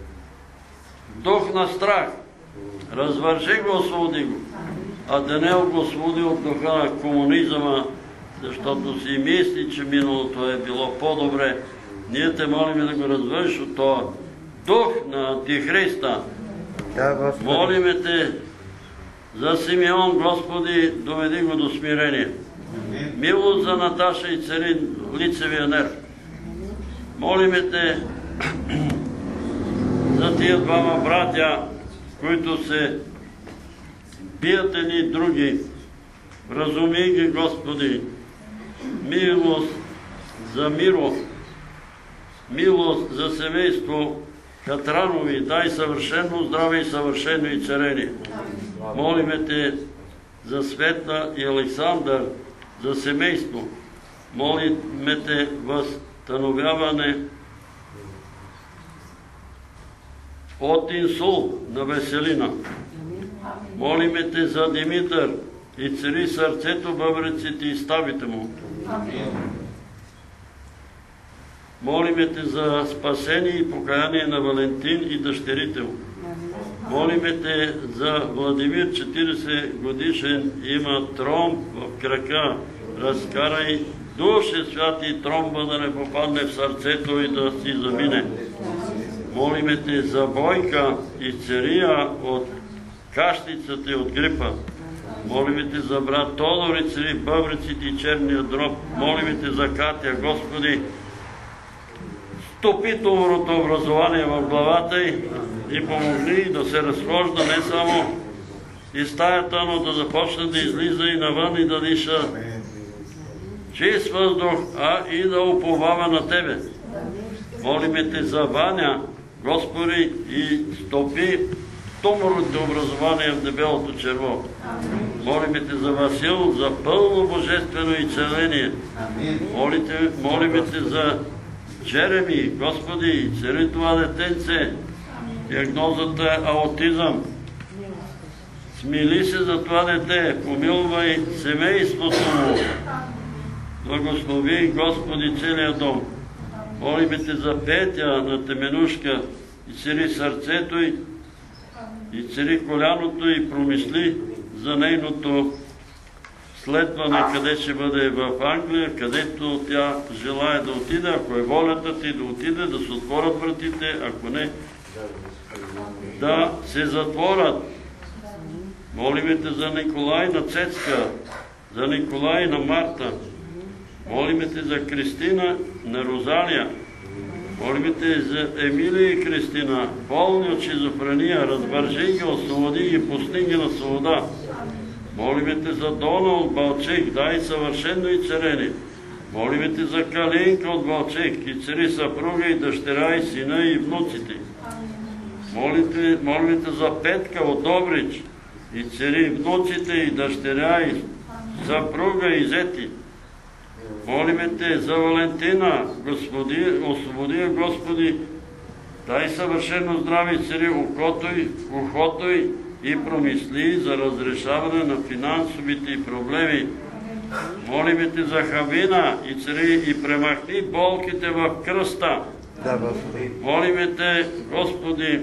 дух на страх. Развърши го, освободи го. А Даниел го освободи от духа на комунизма, защото си мисли, че миналото е било по-добре. Ние Те молиме да го развършиш от това дух на Антихриста. Да, молиме Те за Симеон, Господи, доведи го до смирение. Милост за Наташа и цари лицевия нерв. Молиме Те за тия двама братя, които се бият едни други. Разуми ги, Господи. Милост за Миро, милост за семейство Катранови, дай съвършено здраве и съвършено и царение. Молиме Те за Света и Александър, за семейство. Молиме Те възстановяване от инсул на Веселина. Молиме Те за Димитър и цари сърцето, бъбреците и ставите му. Молиме Те за спасение и покаяние на Валентин и дъщерите му. Молиме Те за Владимир, четиридесет годишен, има тромб в крака. Разкарай Душе Святи тромба да не попадне в сърцето и да си замине. Молиме Те за Бойка и Цария от кашлицата и от грипа. Молиме Те за брат Тодор и цари бъбреците и черния дроб. Молиме Те за Катя, Господи. Стопи туморното образование в главата й и помогни да се разхожда не само из стаята, но да започне да излиза и навън и да диша чист въздух, а и да уповава на Тебе. Молиме Те за Ваня, Господи, и стопи туморното образование в дебелото черво. Молиме Те за Васил, за пълно божествено изцеление. Молиме Те за Джереми, Господи, цари това детенце, диагнозата е аутизъм. Смили се за това дете, помилвай семейството му. Благослови, Господи, целият дом. Молиме Те за Петя на Теменушка и цари сърцето й, и цари коляното и промисли за нейното следване, къде ще бъде в Англия, където тя желая да отиде, ако е волята Ти да отиде, да се отворят вратите, ако не, да се затворят. Молиме Те за Николай на Цецка, за Николай на Марта. Молиме Те за Кристина на Розалия. Молиме Те за Емилия и Кристина, болни от шизофрения, развържи ги, освободи ги, пусни ги на свобода. Молиме Те за Дона от Балчик, дай съвършено и царение. Молиме Те за Калинка от Балчик, и цари съпруга и дъщеря и сина и внуците. Молиме Те за Петка от Добрич, и цари внуците и дъщеря и съпруга и зети. Молиме Те за Валентина, Господи, освободи, Господи, дай съвършено здраве и цари ухото й и промисли за разрешаване на финансовите й проблеми. Молиме Те за Хавина и цари и премахни болките в кръста. Молиме Те, Господи,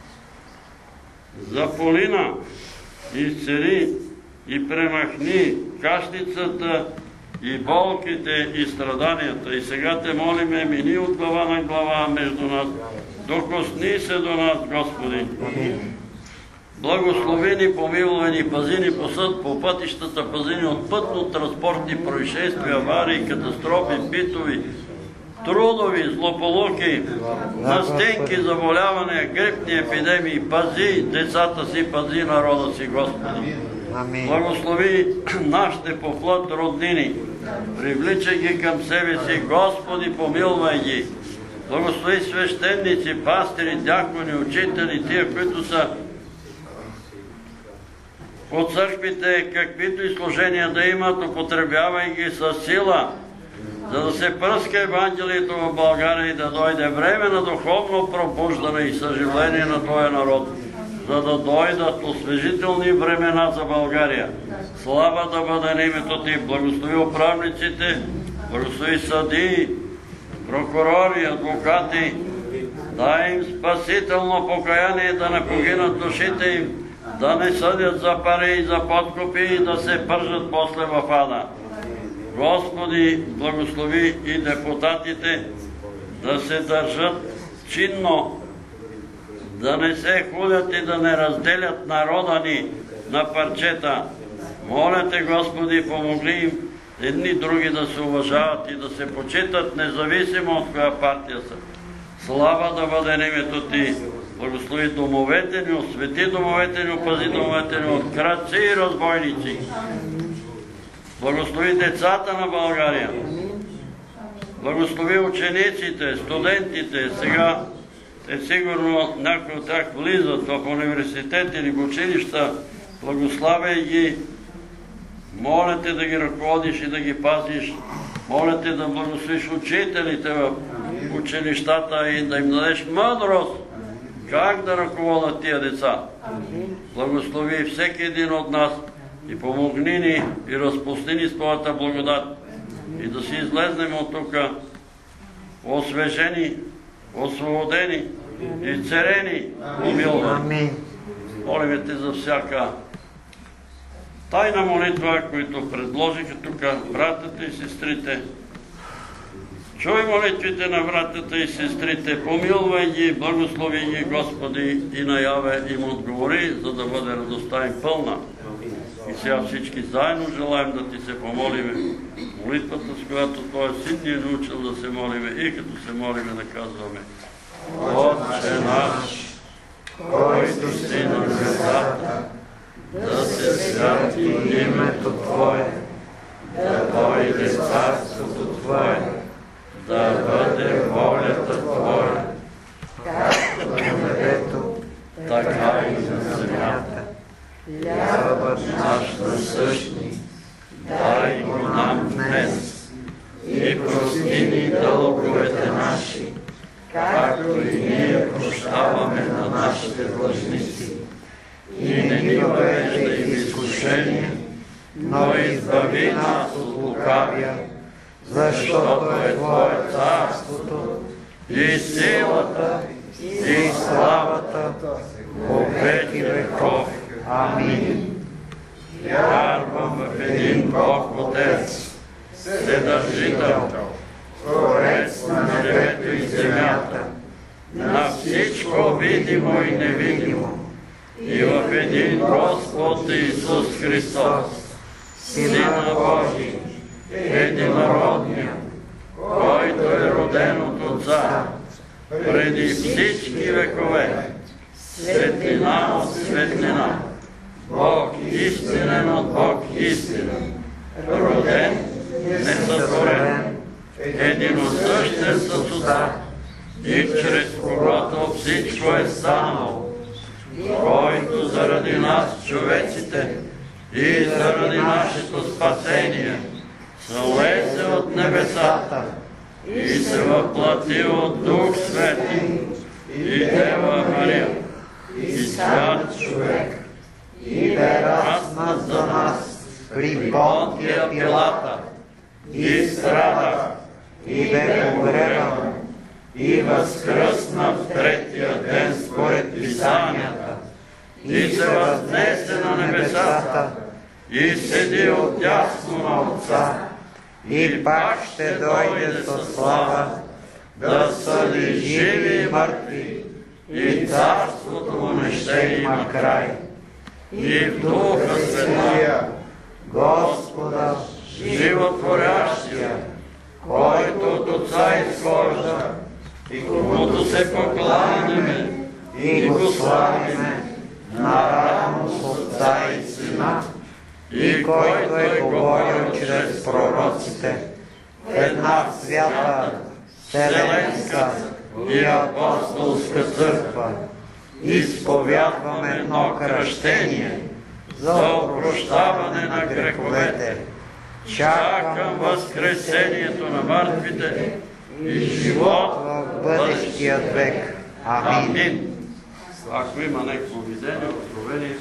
за Полина и цари и премахни кашлицата и болките и страданията. И сега Те молиме, мини от глава на глава между нас. Докосни се до нас, Господи. Благослови ни, помилуй ни, пази ни по съд, по пътищата, пази ни от пътно-транспортни происшествия, аварии, катастрофи, битови, трудови, злополуки, настенки, заболявания, грипни епидемии. Пази децата си, пази народа си, Господи. Благослови нашите по плът роднини. Привличай ги към себе си, Господи, помилвай ги. Благослови свещеници, пастири, дякони, учители, тия, които са по църквите, каквито и служения да имат, употребявай ги със сила, за да се пръска Евангелието в България и да дойде време на духовно пробуждане и съживление на този народ, за да дойдат освежителни времена за България. Слава да бъде на името Ти. Благослови управниците, благослови съдии, прокурори, адвокати. Дай им спасително покаяние да не погинат душите им, да не съдят за пари и за подкупи и да се пържат после в ада. Господи, благослови и депутатите да се държат чинно, да не се хулят и да не разделят народа ни на парчета. Моля Те, Господи, помогли им едни други да се уважават и да се почитат, независимо от коя партия са. Слава да бъде на името Ти. Благослови домовете ни, освети домовете ни, опази домовете ни от крадци и разбойници. Благослови децата на България. Благослови учениците, студентите. Сега е сигурно някои от тях влизат в университети или в училища. Благославяй ги. Моля те да ги ръководиш и да ги пазиш. Моля те да благословиш учителите в училищата и да им дадеш мъдрост как да ръководят тия деца. Благослови всеки един от нас и помогни ни и разпусти ни с твоята благодат и да си излезнем от тук освежени, освободени, изцерени, помилвани. Молим те за всяка тайна молитва, които предложиха тук братята и сестрите. Чуй молитвите на братята и сестрите, помилвай ги, благослови ги, Господи, и наяве им отговори, за да бъде радостта им пълна. И сега всички заедно желаем да ти се помолиме. Молитвата, с която Твой син ни е научил да се молиме и като се молиме да казваме: Отче наш, който си на небесата, да се святи името Твое, да дойде царството Твое, да бъде волята Твоя, както на небето, така и на земята. Хлябът наш насъщни, дай го нам днес и прости ни дълговете наши, както и ние прощаваме на нашите длъжници. И не ни въвеждай в изкушение, но избави нас от лукавия, защото е Твое царството и силата и славата по веки веков. Амин. Вярвам в един Бог Отец, Вседържител, Творец на небето и земята, на всичко видимо и невидимо, и в един Господ Исус Христос, Сина Божий, единородния, който е роден от Отца, преди всички векове, светлина от светлина, Бог истинен от Бог истинен, роден, несътворен, единосъщен с Отца, и чрез когото всичко е станало, който заради нас, човеците, и заради нашето спасение, слезе от небесата и се въплати от Дух Свети и Дева Мария, и свят човек, и бе разнат за нас при Понтия Пилата, и страда, и бе погребан, и възкръсна в третия ден според Писанията, и се възнесе на небесата, и седи отдясно на Отца, и пак ще дойде със слава, да съди живи и мъртви, и царството му не ще има край. И в Духа Святия, Господа, животворящия, който от Отца изхожда, и комуто се покланяме и го славиме, наравно с Отца и Сина, и който е говорил чрез пророците в една свята, вселенска и апостолска църква, изповядваме едно кръщение за опрощаване на греховете. Чакам възкресението на мъртвите и живот в бъдещият век. Амин. Ако има някакво видение, откровение,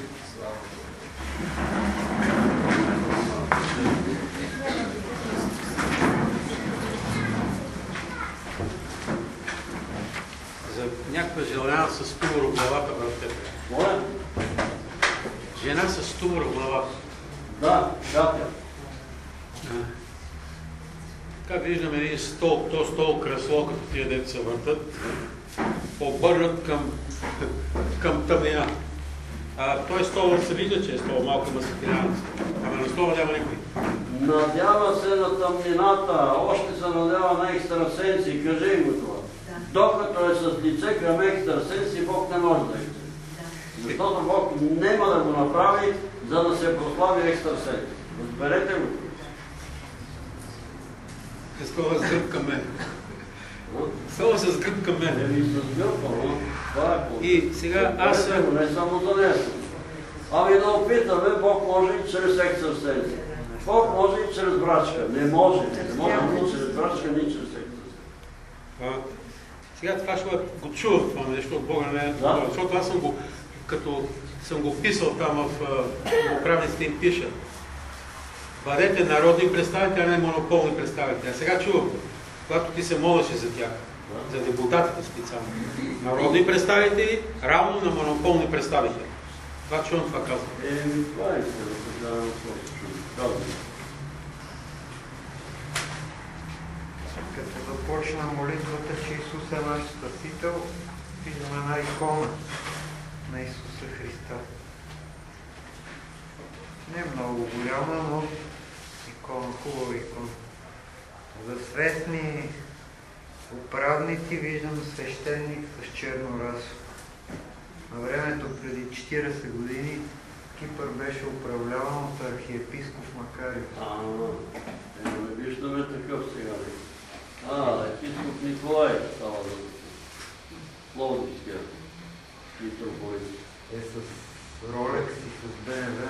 за някаква жена с тумор в главата, брате. моля? Жена с тумор в главата. Да, да. Така виждам един стол, то стол кресло, като тия деца се въртат, обърнат към, към тъмнина. А той стол се вижда, че е стол, малко има светлина, ама на стола няма никой. Надява се на тъмнината, още се надява на екстрасенси, кажи му това. докато е с лице към екстрасенс и Бог не може да екстрасенс. Защото Бог няма да го направи, за да се прослави екстрасенс. Разберете го. Е скоро с гръб към мен. Само с гръб към мен. Еми с гръб, но това е по... И сега аз... Не само за нея. Ами да опитаме, Бог може и чрез екстрасенс. Бог може и чрез брачка. Не може. Не може ни чрез брачка, ни чрез екстрасенс. Сега това ще го чувах това нещо от Бога, не, да. Защото аз съм го, като съм го писал там в управниците им пиша. Бъдете народни представители, а не монополни представители. А сега чувам, когато ти се молеше за тях, да. За депутатите специално. Народни представители, равно на монополни представители. Това чувам, това казвам. Еми, това е да да казвам. Като започна молитвата, че Исус е наш Спасител, виждаме една икона на Исуса Христа. Не е много голяма, но икона, хубава икона. За светни управници виждам свещеник с черно расо. На времето преди четиридесет години Кипър беше управляван от архиепископ Макариус. А, не виждаме такъв сега. А, епископ Николай става за Пловдивския митрополит. Е с Ролекс и с БМВ.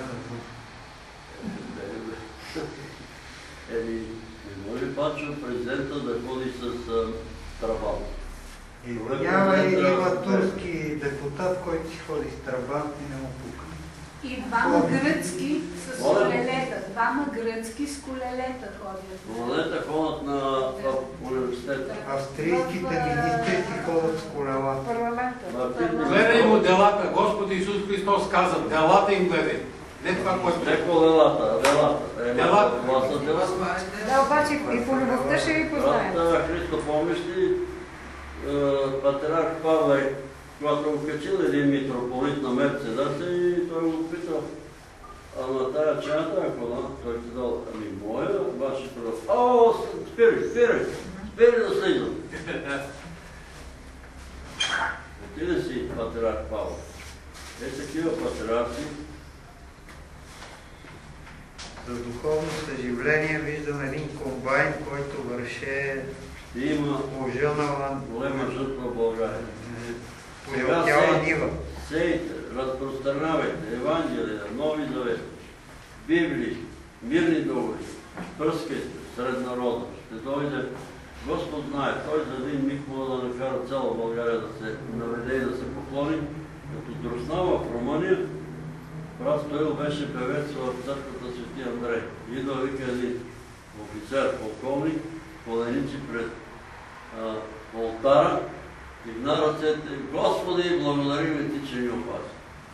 Еми, не може Пачо президента да ходи с трабан. Няма и има турски депутат, който си ходи с трабан и не му пука. И двама гръцки с колелета. Двама гръцки с колелета ходят. Колелета ходят на университета. Австрийските министри си ходят с колела. Парламента. Гледай му делата. Господ Исус Христос каза, делата им гледай. Не това, което... Не колелата, а делата. Делата. Това са делата. Да, обаче и по любовта ще ви познаем. Брат Христо, помниш ли патриарх Павле, когато го качил един митрополит на Мерцедеса и той го питал, а на тая чаята, ако да, той ти дал, ами моя, вашето да... О, спирай, спирай, спирай да слизам. Отиде си патриарх Павле. Е, такива патриархи. За духовно съживление виждам един комбайн, който върше има ожънала голема жътва в България. поелтяла нива. Сейте, разпространявайте Евангелия, Нови Завет, Библии, мирни договори, пръскайте сред народа. Ще дойде, Господ знае, той за един миг може да накара цяла България да се наведе и да се поклони. Като Друснава в Румъния, брат Стоил беше певец в църквата Свети Андрей. Идва, вика един офицер, полковник, поленици пред а, олтара, дигна ръцете, Господи, благодарим ти, че ни опази.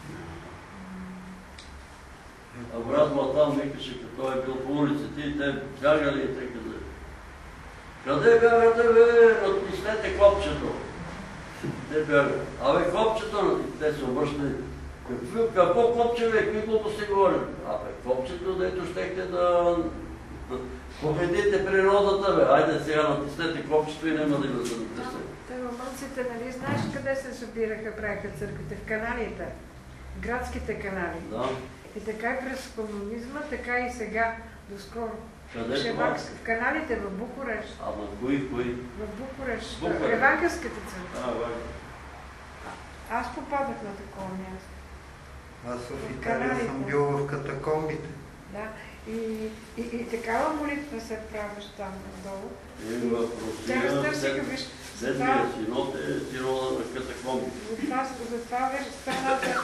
А брат Матан викаше, като е бил по улиците и те бягали и те казали, къде бягате, бе, натиснете копчето. Те бягат. Абе, копчето, те се обръщали. Какво копче, бе, какви глупости говорим? Абе, копчето, дето щехте да победите природата, бе. Айде сега натиснете копчето и няма да го занатиснете. Те романците, нали знаеш къде се събираха, правиха църквите? В каналите. Градските канали. Да. И така и през комунизма, така и сега, доскоро. Къде това? В каналите, в Букурещ. Ама кои, кои? В Букурещ. Букурещ. Евангелската църква. А, бе. Аз попадах на такова място. Аз в Италия съм бил в катакомбите. Да. И, и, и такава молитва се правиш там надолу. И в Русия, Седмия синод е синода на катакомбите. Затова виж страната.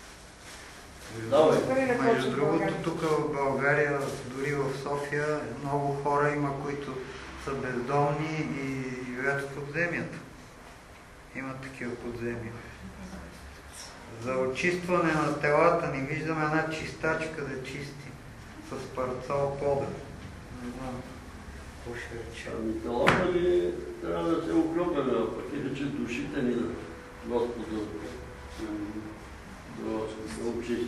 Между другото, тук в България, дори в София, много хора има, които са бездомни и живеят в подземията. Има такива подземия. За очистване на телата ни виждаме една чистачка да чисти с парцал пода. Не знам какво ще рече. Ами телата ни трябва да се укрепваме, а пък иначе душите ни да Господа да очисти.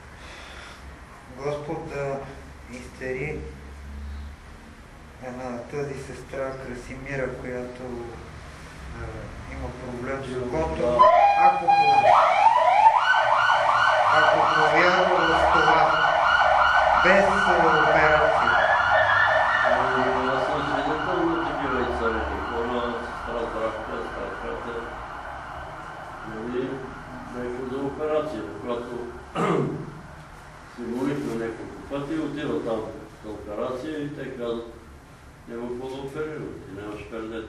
Господ да изцери една тази сестра Красимира, която а, има проблем с окото. Ако, ако повярва в това, без операция. Аз съм свидетел на такива ицарите, хора, сестра Драхка, старката, нали, нещо за операция, когато си молихме няколко пъти, отива там за операция и те казват, няма какво да оперират и нямаш пердета.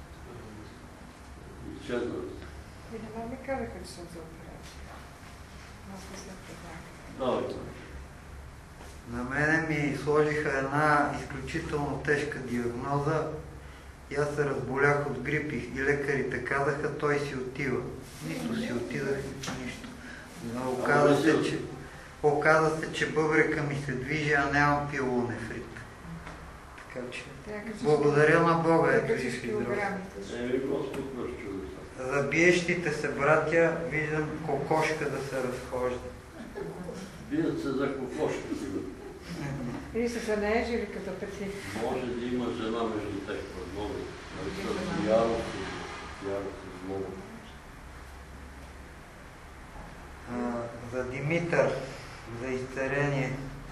Изчезнат. И не ми казаха, че съм за операция. Аз не след това. Давай. На мене ми сложиха една изключително тежка диагноза и аз се разболях от грип и лекарите казаха, той си отива. Нито си отидах, нито нищо. Но оказа се, че, оказа се, че бъбрека ми се движи, а нямам пилонефрит. Така че, благодаря на Бога, ето и физрос. За биещите се братя виждам кокошка да се разхожда. Бият се за кокошка. Или са се наежили като пети. Може да има жена между тях, много. С ярост и злоба. За Димитър, за изцеление.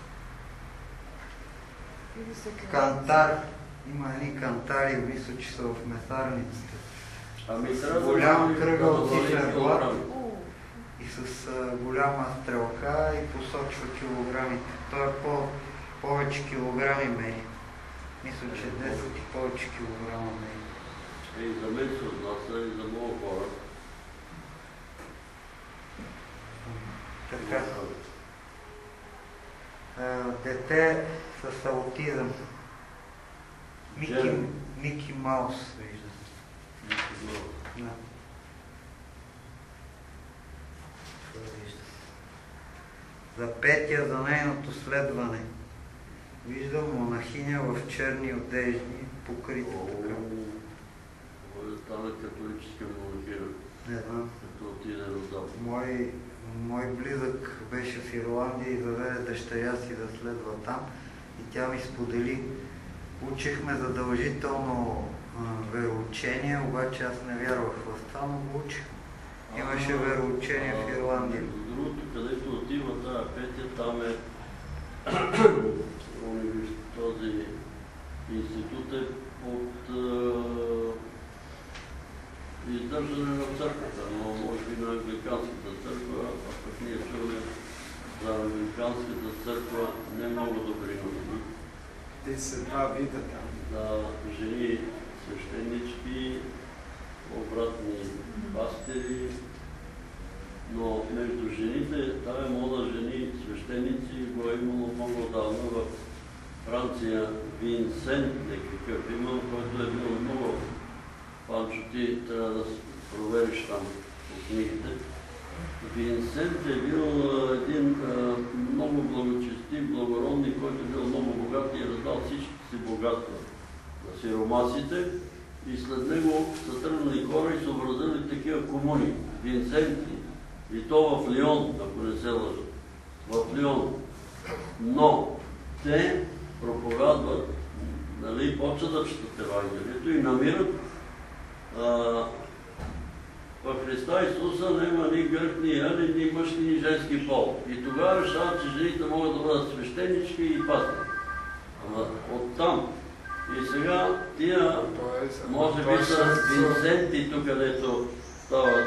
Кантар. Има едни кантари, мисля, че са в месарниците. Ами трябва голям кръгъл циферблат и с а, голяма стрелка и посочва килограмите. Той е по, повече килограми мери. Мисля, че десет и повече килограма мери. И за мен се отнася и за много хора. Така. А, дете с аутизъм. Мики, Мики Маус, виждам. Да. За Петя, за нейното следване. Виждам монахиня в черни одежди, покрита така. Може да стане католическа монахиня. Не знам. Като отиде отдал. Мой, мой близък беше в Ирландия и заведе дъщеря си да следва там. И тя ми сподели. Учихме задължително а, вероучение, обаче аз не вярвах в това, но го учих. Имаше вероучение в Ирландия. Другото, където отива тази Петя, там е този институт е от издържане на църквата, но може би на англиканската църква, а пък ние чуваме за англиканската църква не много добри новини. Те са два вида там. Да, жени свещенички, обратни пастири, но между жените, тая мода жени свещеници го е имало много давно в Франция. Винсент некакъв имал, който е бил много. Панчо, ти трябва да провериш там по книгите. Винсент е бил един а, много благочестив, благородник, който е бил много богат и е раздал всичките си богатства на сиромасите. И след него са тръгнали хора и са образили такива комуни, Винсенти. И то в Лион, ако не се лъжа. В Лион. Но те проповядват, нали, почват да четат Евангелието и намират а, в Христа Исуса няма ни гърк, ни яли, ни мъжки, ни женски пол. И тогава решават, че жените могат да бъдат свещенички и пастори. Ама оттам. И сега тия, може би са Винсенти тук, където стават.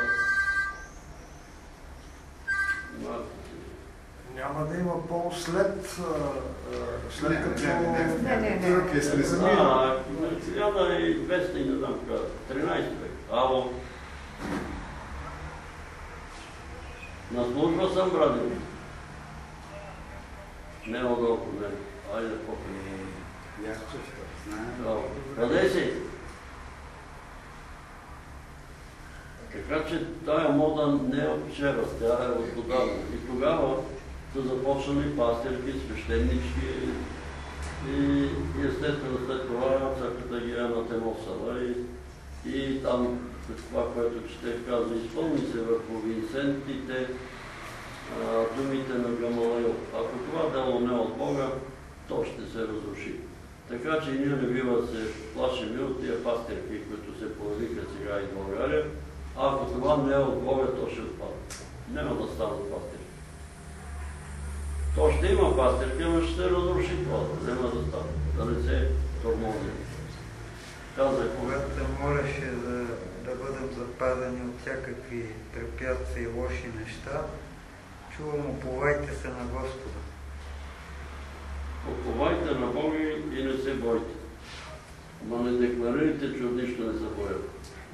Няма да има пол след, след като... Не, не, не. Друг е слиза. А, хиляда и двеста и не знам така, тринайсети век. Ало. На служба съм, брати. Не отдолу, не. Айде, попълни. Къде си? Така че тая мода не е от вчера, тя е от отдавна. И тогава са започнали пастирки, свещенички и естествено след това църквата ги е анатемосала и, и там това, което ще казва, изпълни се върху Винсентите думите на Гамалаил. Ако това дело не е от Бога, то ще се разруши. Така че и ние не бива да се плашим от тия пастирки, които се появиха сега и в България. Ако това не е от Бога, то ще отпадне. Няма да станат пастирки. То ще има пастирки, но ще се разруши това. Няма да стане. Да не се тормози. Казах, когато се молеше да, да бъдем запазени от всякакви препятствия и лоши неща, чувам, уповайте се на Господа. Уповайте на Бога и не се бойте. Но не декларирайте, че от нищо не се боят.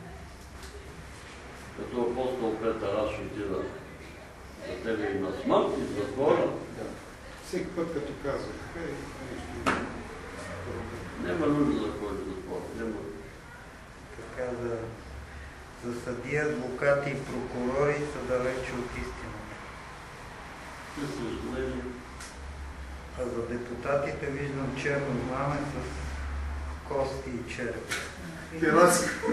Като апостол Петър, аз ще отида за тебе и на смърт, и в затвора. Всеки път като казва, така и нещо. Няма нужда да ходиш в затвора. Няма. Така за, за съдия, адвокати и прокурори са далече от истината. За съжаление. А за депутатите виждам черно знаме с кости и череп. Пиратско.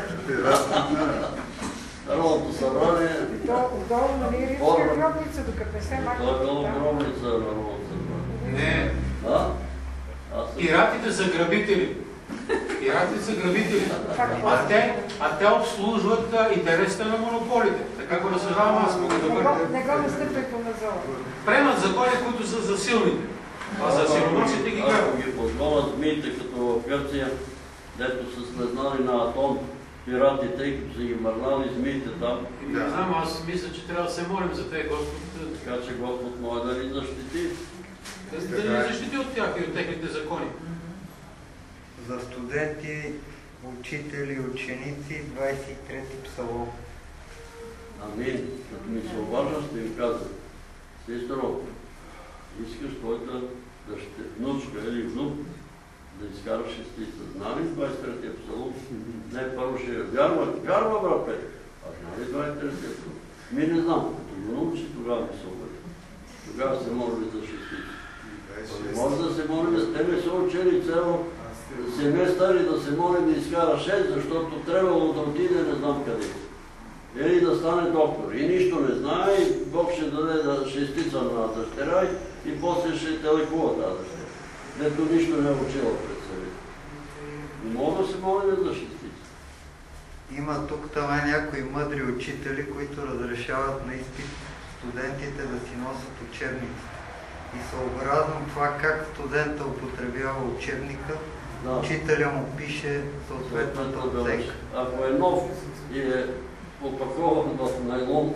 Народното събрание... Отдолу, нали, римска гробница, докато не се маха. Това е било гробница на Народното събрание. Не. А? Пиратите са грабители. Пиратите са грабители. А те, а те обслужват интересите на монополите. Така го разсъждавам аз, мога да бъде. Не го настъпай по назора. Приемат закони, които са за силните. А за силниците ги грабят. Ако ги позволят змиите, като в Гърция, дето са слезнали на Атон пиратите, и като са ги мърнали змиите там. Не знам, аз мисля, че трябва да се молим за те, Господ. Така че Господ може да ни защити. Да ни защити от тях и от техните закони. За студенти, учители, ученици, двадесет и трети псалом. Амин. Като ми се обажда, ще им казвам. Сестро, искаш твоята внучка или внук да изкараш шестица. Знали двадесет и третия псалом? Не, първо ще вярва. Вярва, брате. А знали двадесет и третия псалом? Ми не знам. Като го научи, тогава ми се обажда. Тогава се моли за шестица. Може да се моли, те не са учени цяло семестър и да се моли да изкара шест, защото трябвало да отиде не знам къде. Или да стане доктор. И нищо не знае, и Бог ще даде шестица на дъщеря и после ще те лекува тази дъщеря. Дето нищо не е учила пред себе. Не мога да се моли за шестица. Има тук там някои мъдри учители, които разрешават на изпит студентите да си носят учебници. И съобразно това как студента употребява учебника, да. Учителя му пише съответната оценка. Ако е нов и е опакован в найлон,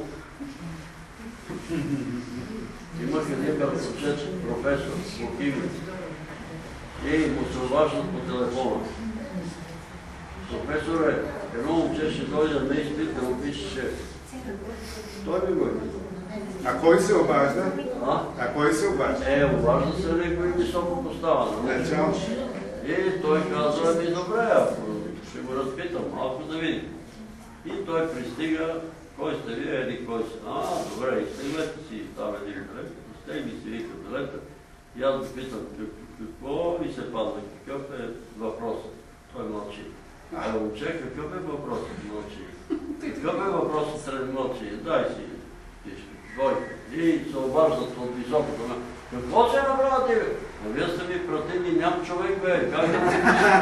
имах един братовчет, професор по химия, и му се обаждат по телефона. Професор е, едно момче ще дойде на изпит да му пише шеф. Той ми го е казал. А кой се обажда? А? А кой се обажда? Е, обажда се някой високо поставен. Начало. И той казва, ми добре, ако ще го разпитам, малко да видим. И той пристига, кой сте вие, еди кой сте. А, добре, изтеглете си там един билет, изтегли си вика билета. И аз го питам, какво ви се падна, какъв е въпросът? Той мълчи. А момче, какъв е въпросът? Мълчи. Какъв е въпросът сред мълчи? Дай си. Двойка. И се обаждат от високото на... Какво се направя тебе? А вие сте ми пратили, ням човек бе. Как да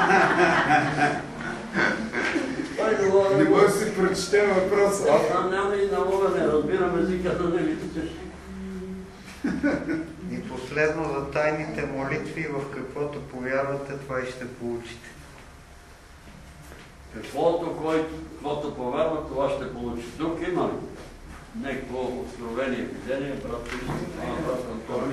не може да си прочете въпроса. Аз там няма и налога, не разбирам езика да не видите. И последно за тайните молитви, в каквото повярвате, това и ще получите. Каквото, който повярва, това ще получи. Друг има ли? Некво откровение, видение, брат Христо, а, брат Антони.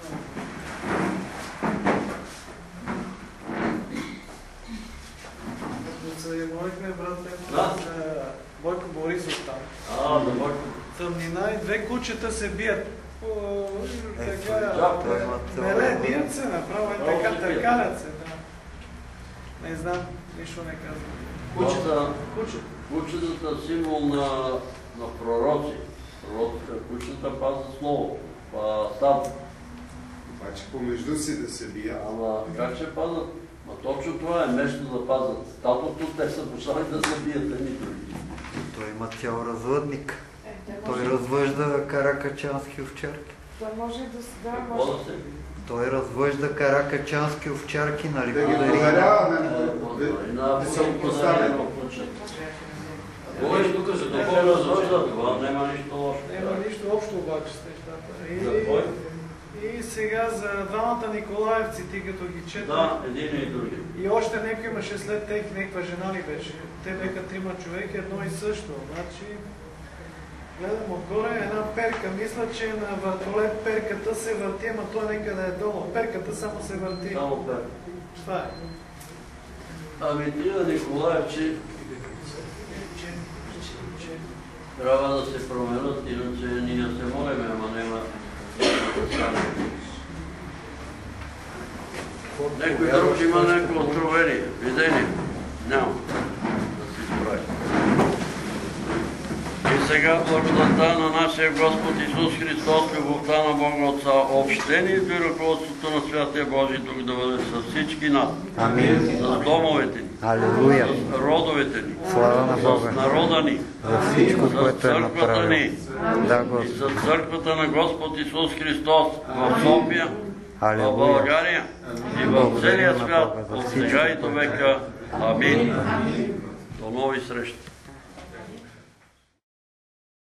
Като се молихме, брат, да? Бойко Борисов там. А, да, Бойко. Тъмнина и две кучета се бият. Е, така, меле, бият се направо, е така, търкалят се. Да. Не знам, нищо не казвам. Кучета, кучетата символ на, на пророци. Кучетата пазят слово, стадо. Обаче помежду си да се бият. Ама как ще пазят? Ма точно това е нещо да пазят стадото, те са почнали да се бият едни други. Той има цял развъдник. Той развъжда каракачански овчарки. Той може да се да, Какво може. да се? Той развъжда каракачански овчарки, нали? Да ги подари? подарява, нали? Да, Да се поставя. Говориш тук за Нека духовно развъжда, това няма нищо лошо. Няма нищо общо обаче с нещата. За кой? И, и сега за двамата Николаевци, ти като ги чета. Да, един и други. И още някой имаше след тех, някаква жена ли беше. Те беха трима човека, едно и също. Значи, гледам отгоре една перка. Мисля, че на въртолет перката се върти, ама той някъде е долу. Перката само се върти. Само перка. Това е. Ами тия Николаевци трябва да се променят, иначе ние се молиме, ама няма да стане. Некой друг има някакво откровение, видение? Няма да се изправи. И сега благодатта на нашия Господ Исус Христос, любовта на Бога Отца, общението и ръководството на Святия Божий Дух да бъде с всички нас. Амин. С домовете ни. Алилуя. С родовете ни. Слава на Бога. С народа ни. За всичко, с което е църквата направил. ни. Да, И Господи. с църквата на Господ Исус Христос в София, в Алилуя. България и в целия Благодарим на свят, Бога за от всичко, сега и до което е. века. Амин. До нови срещи.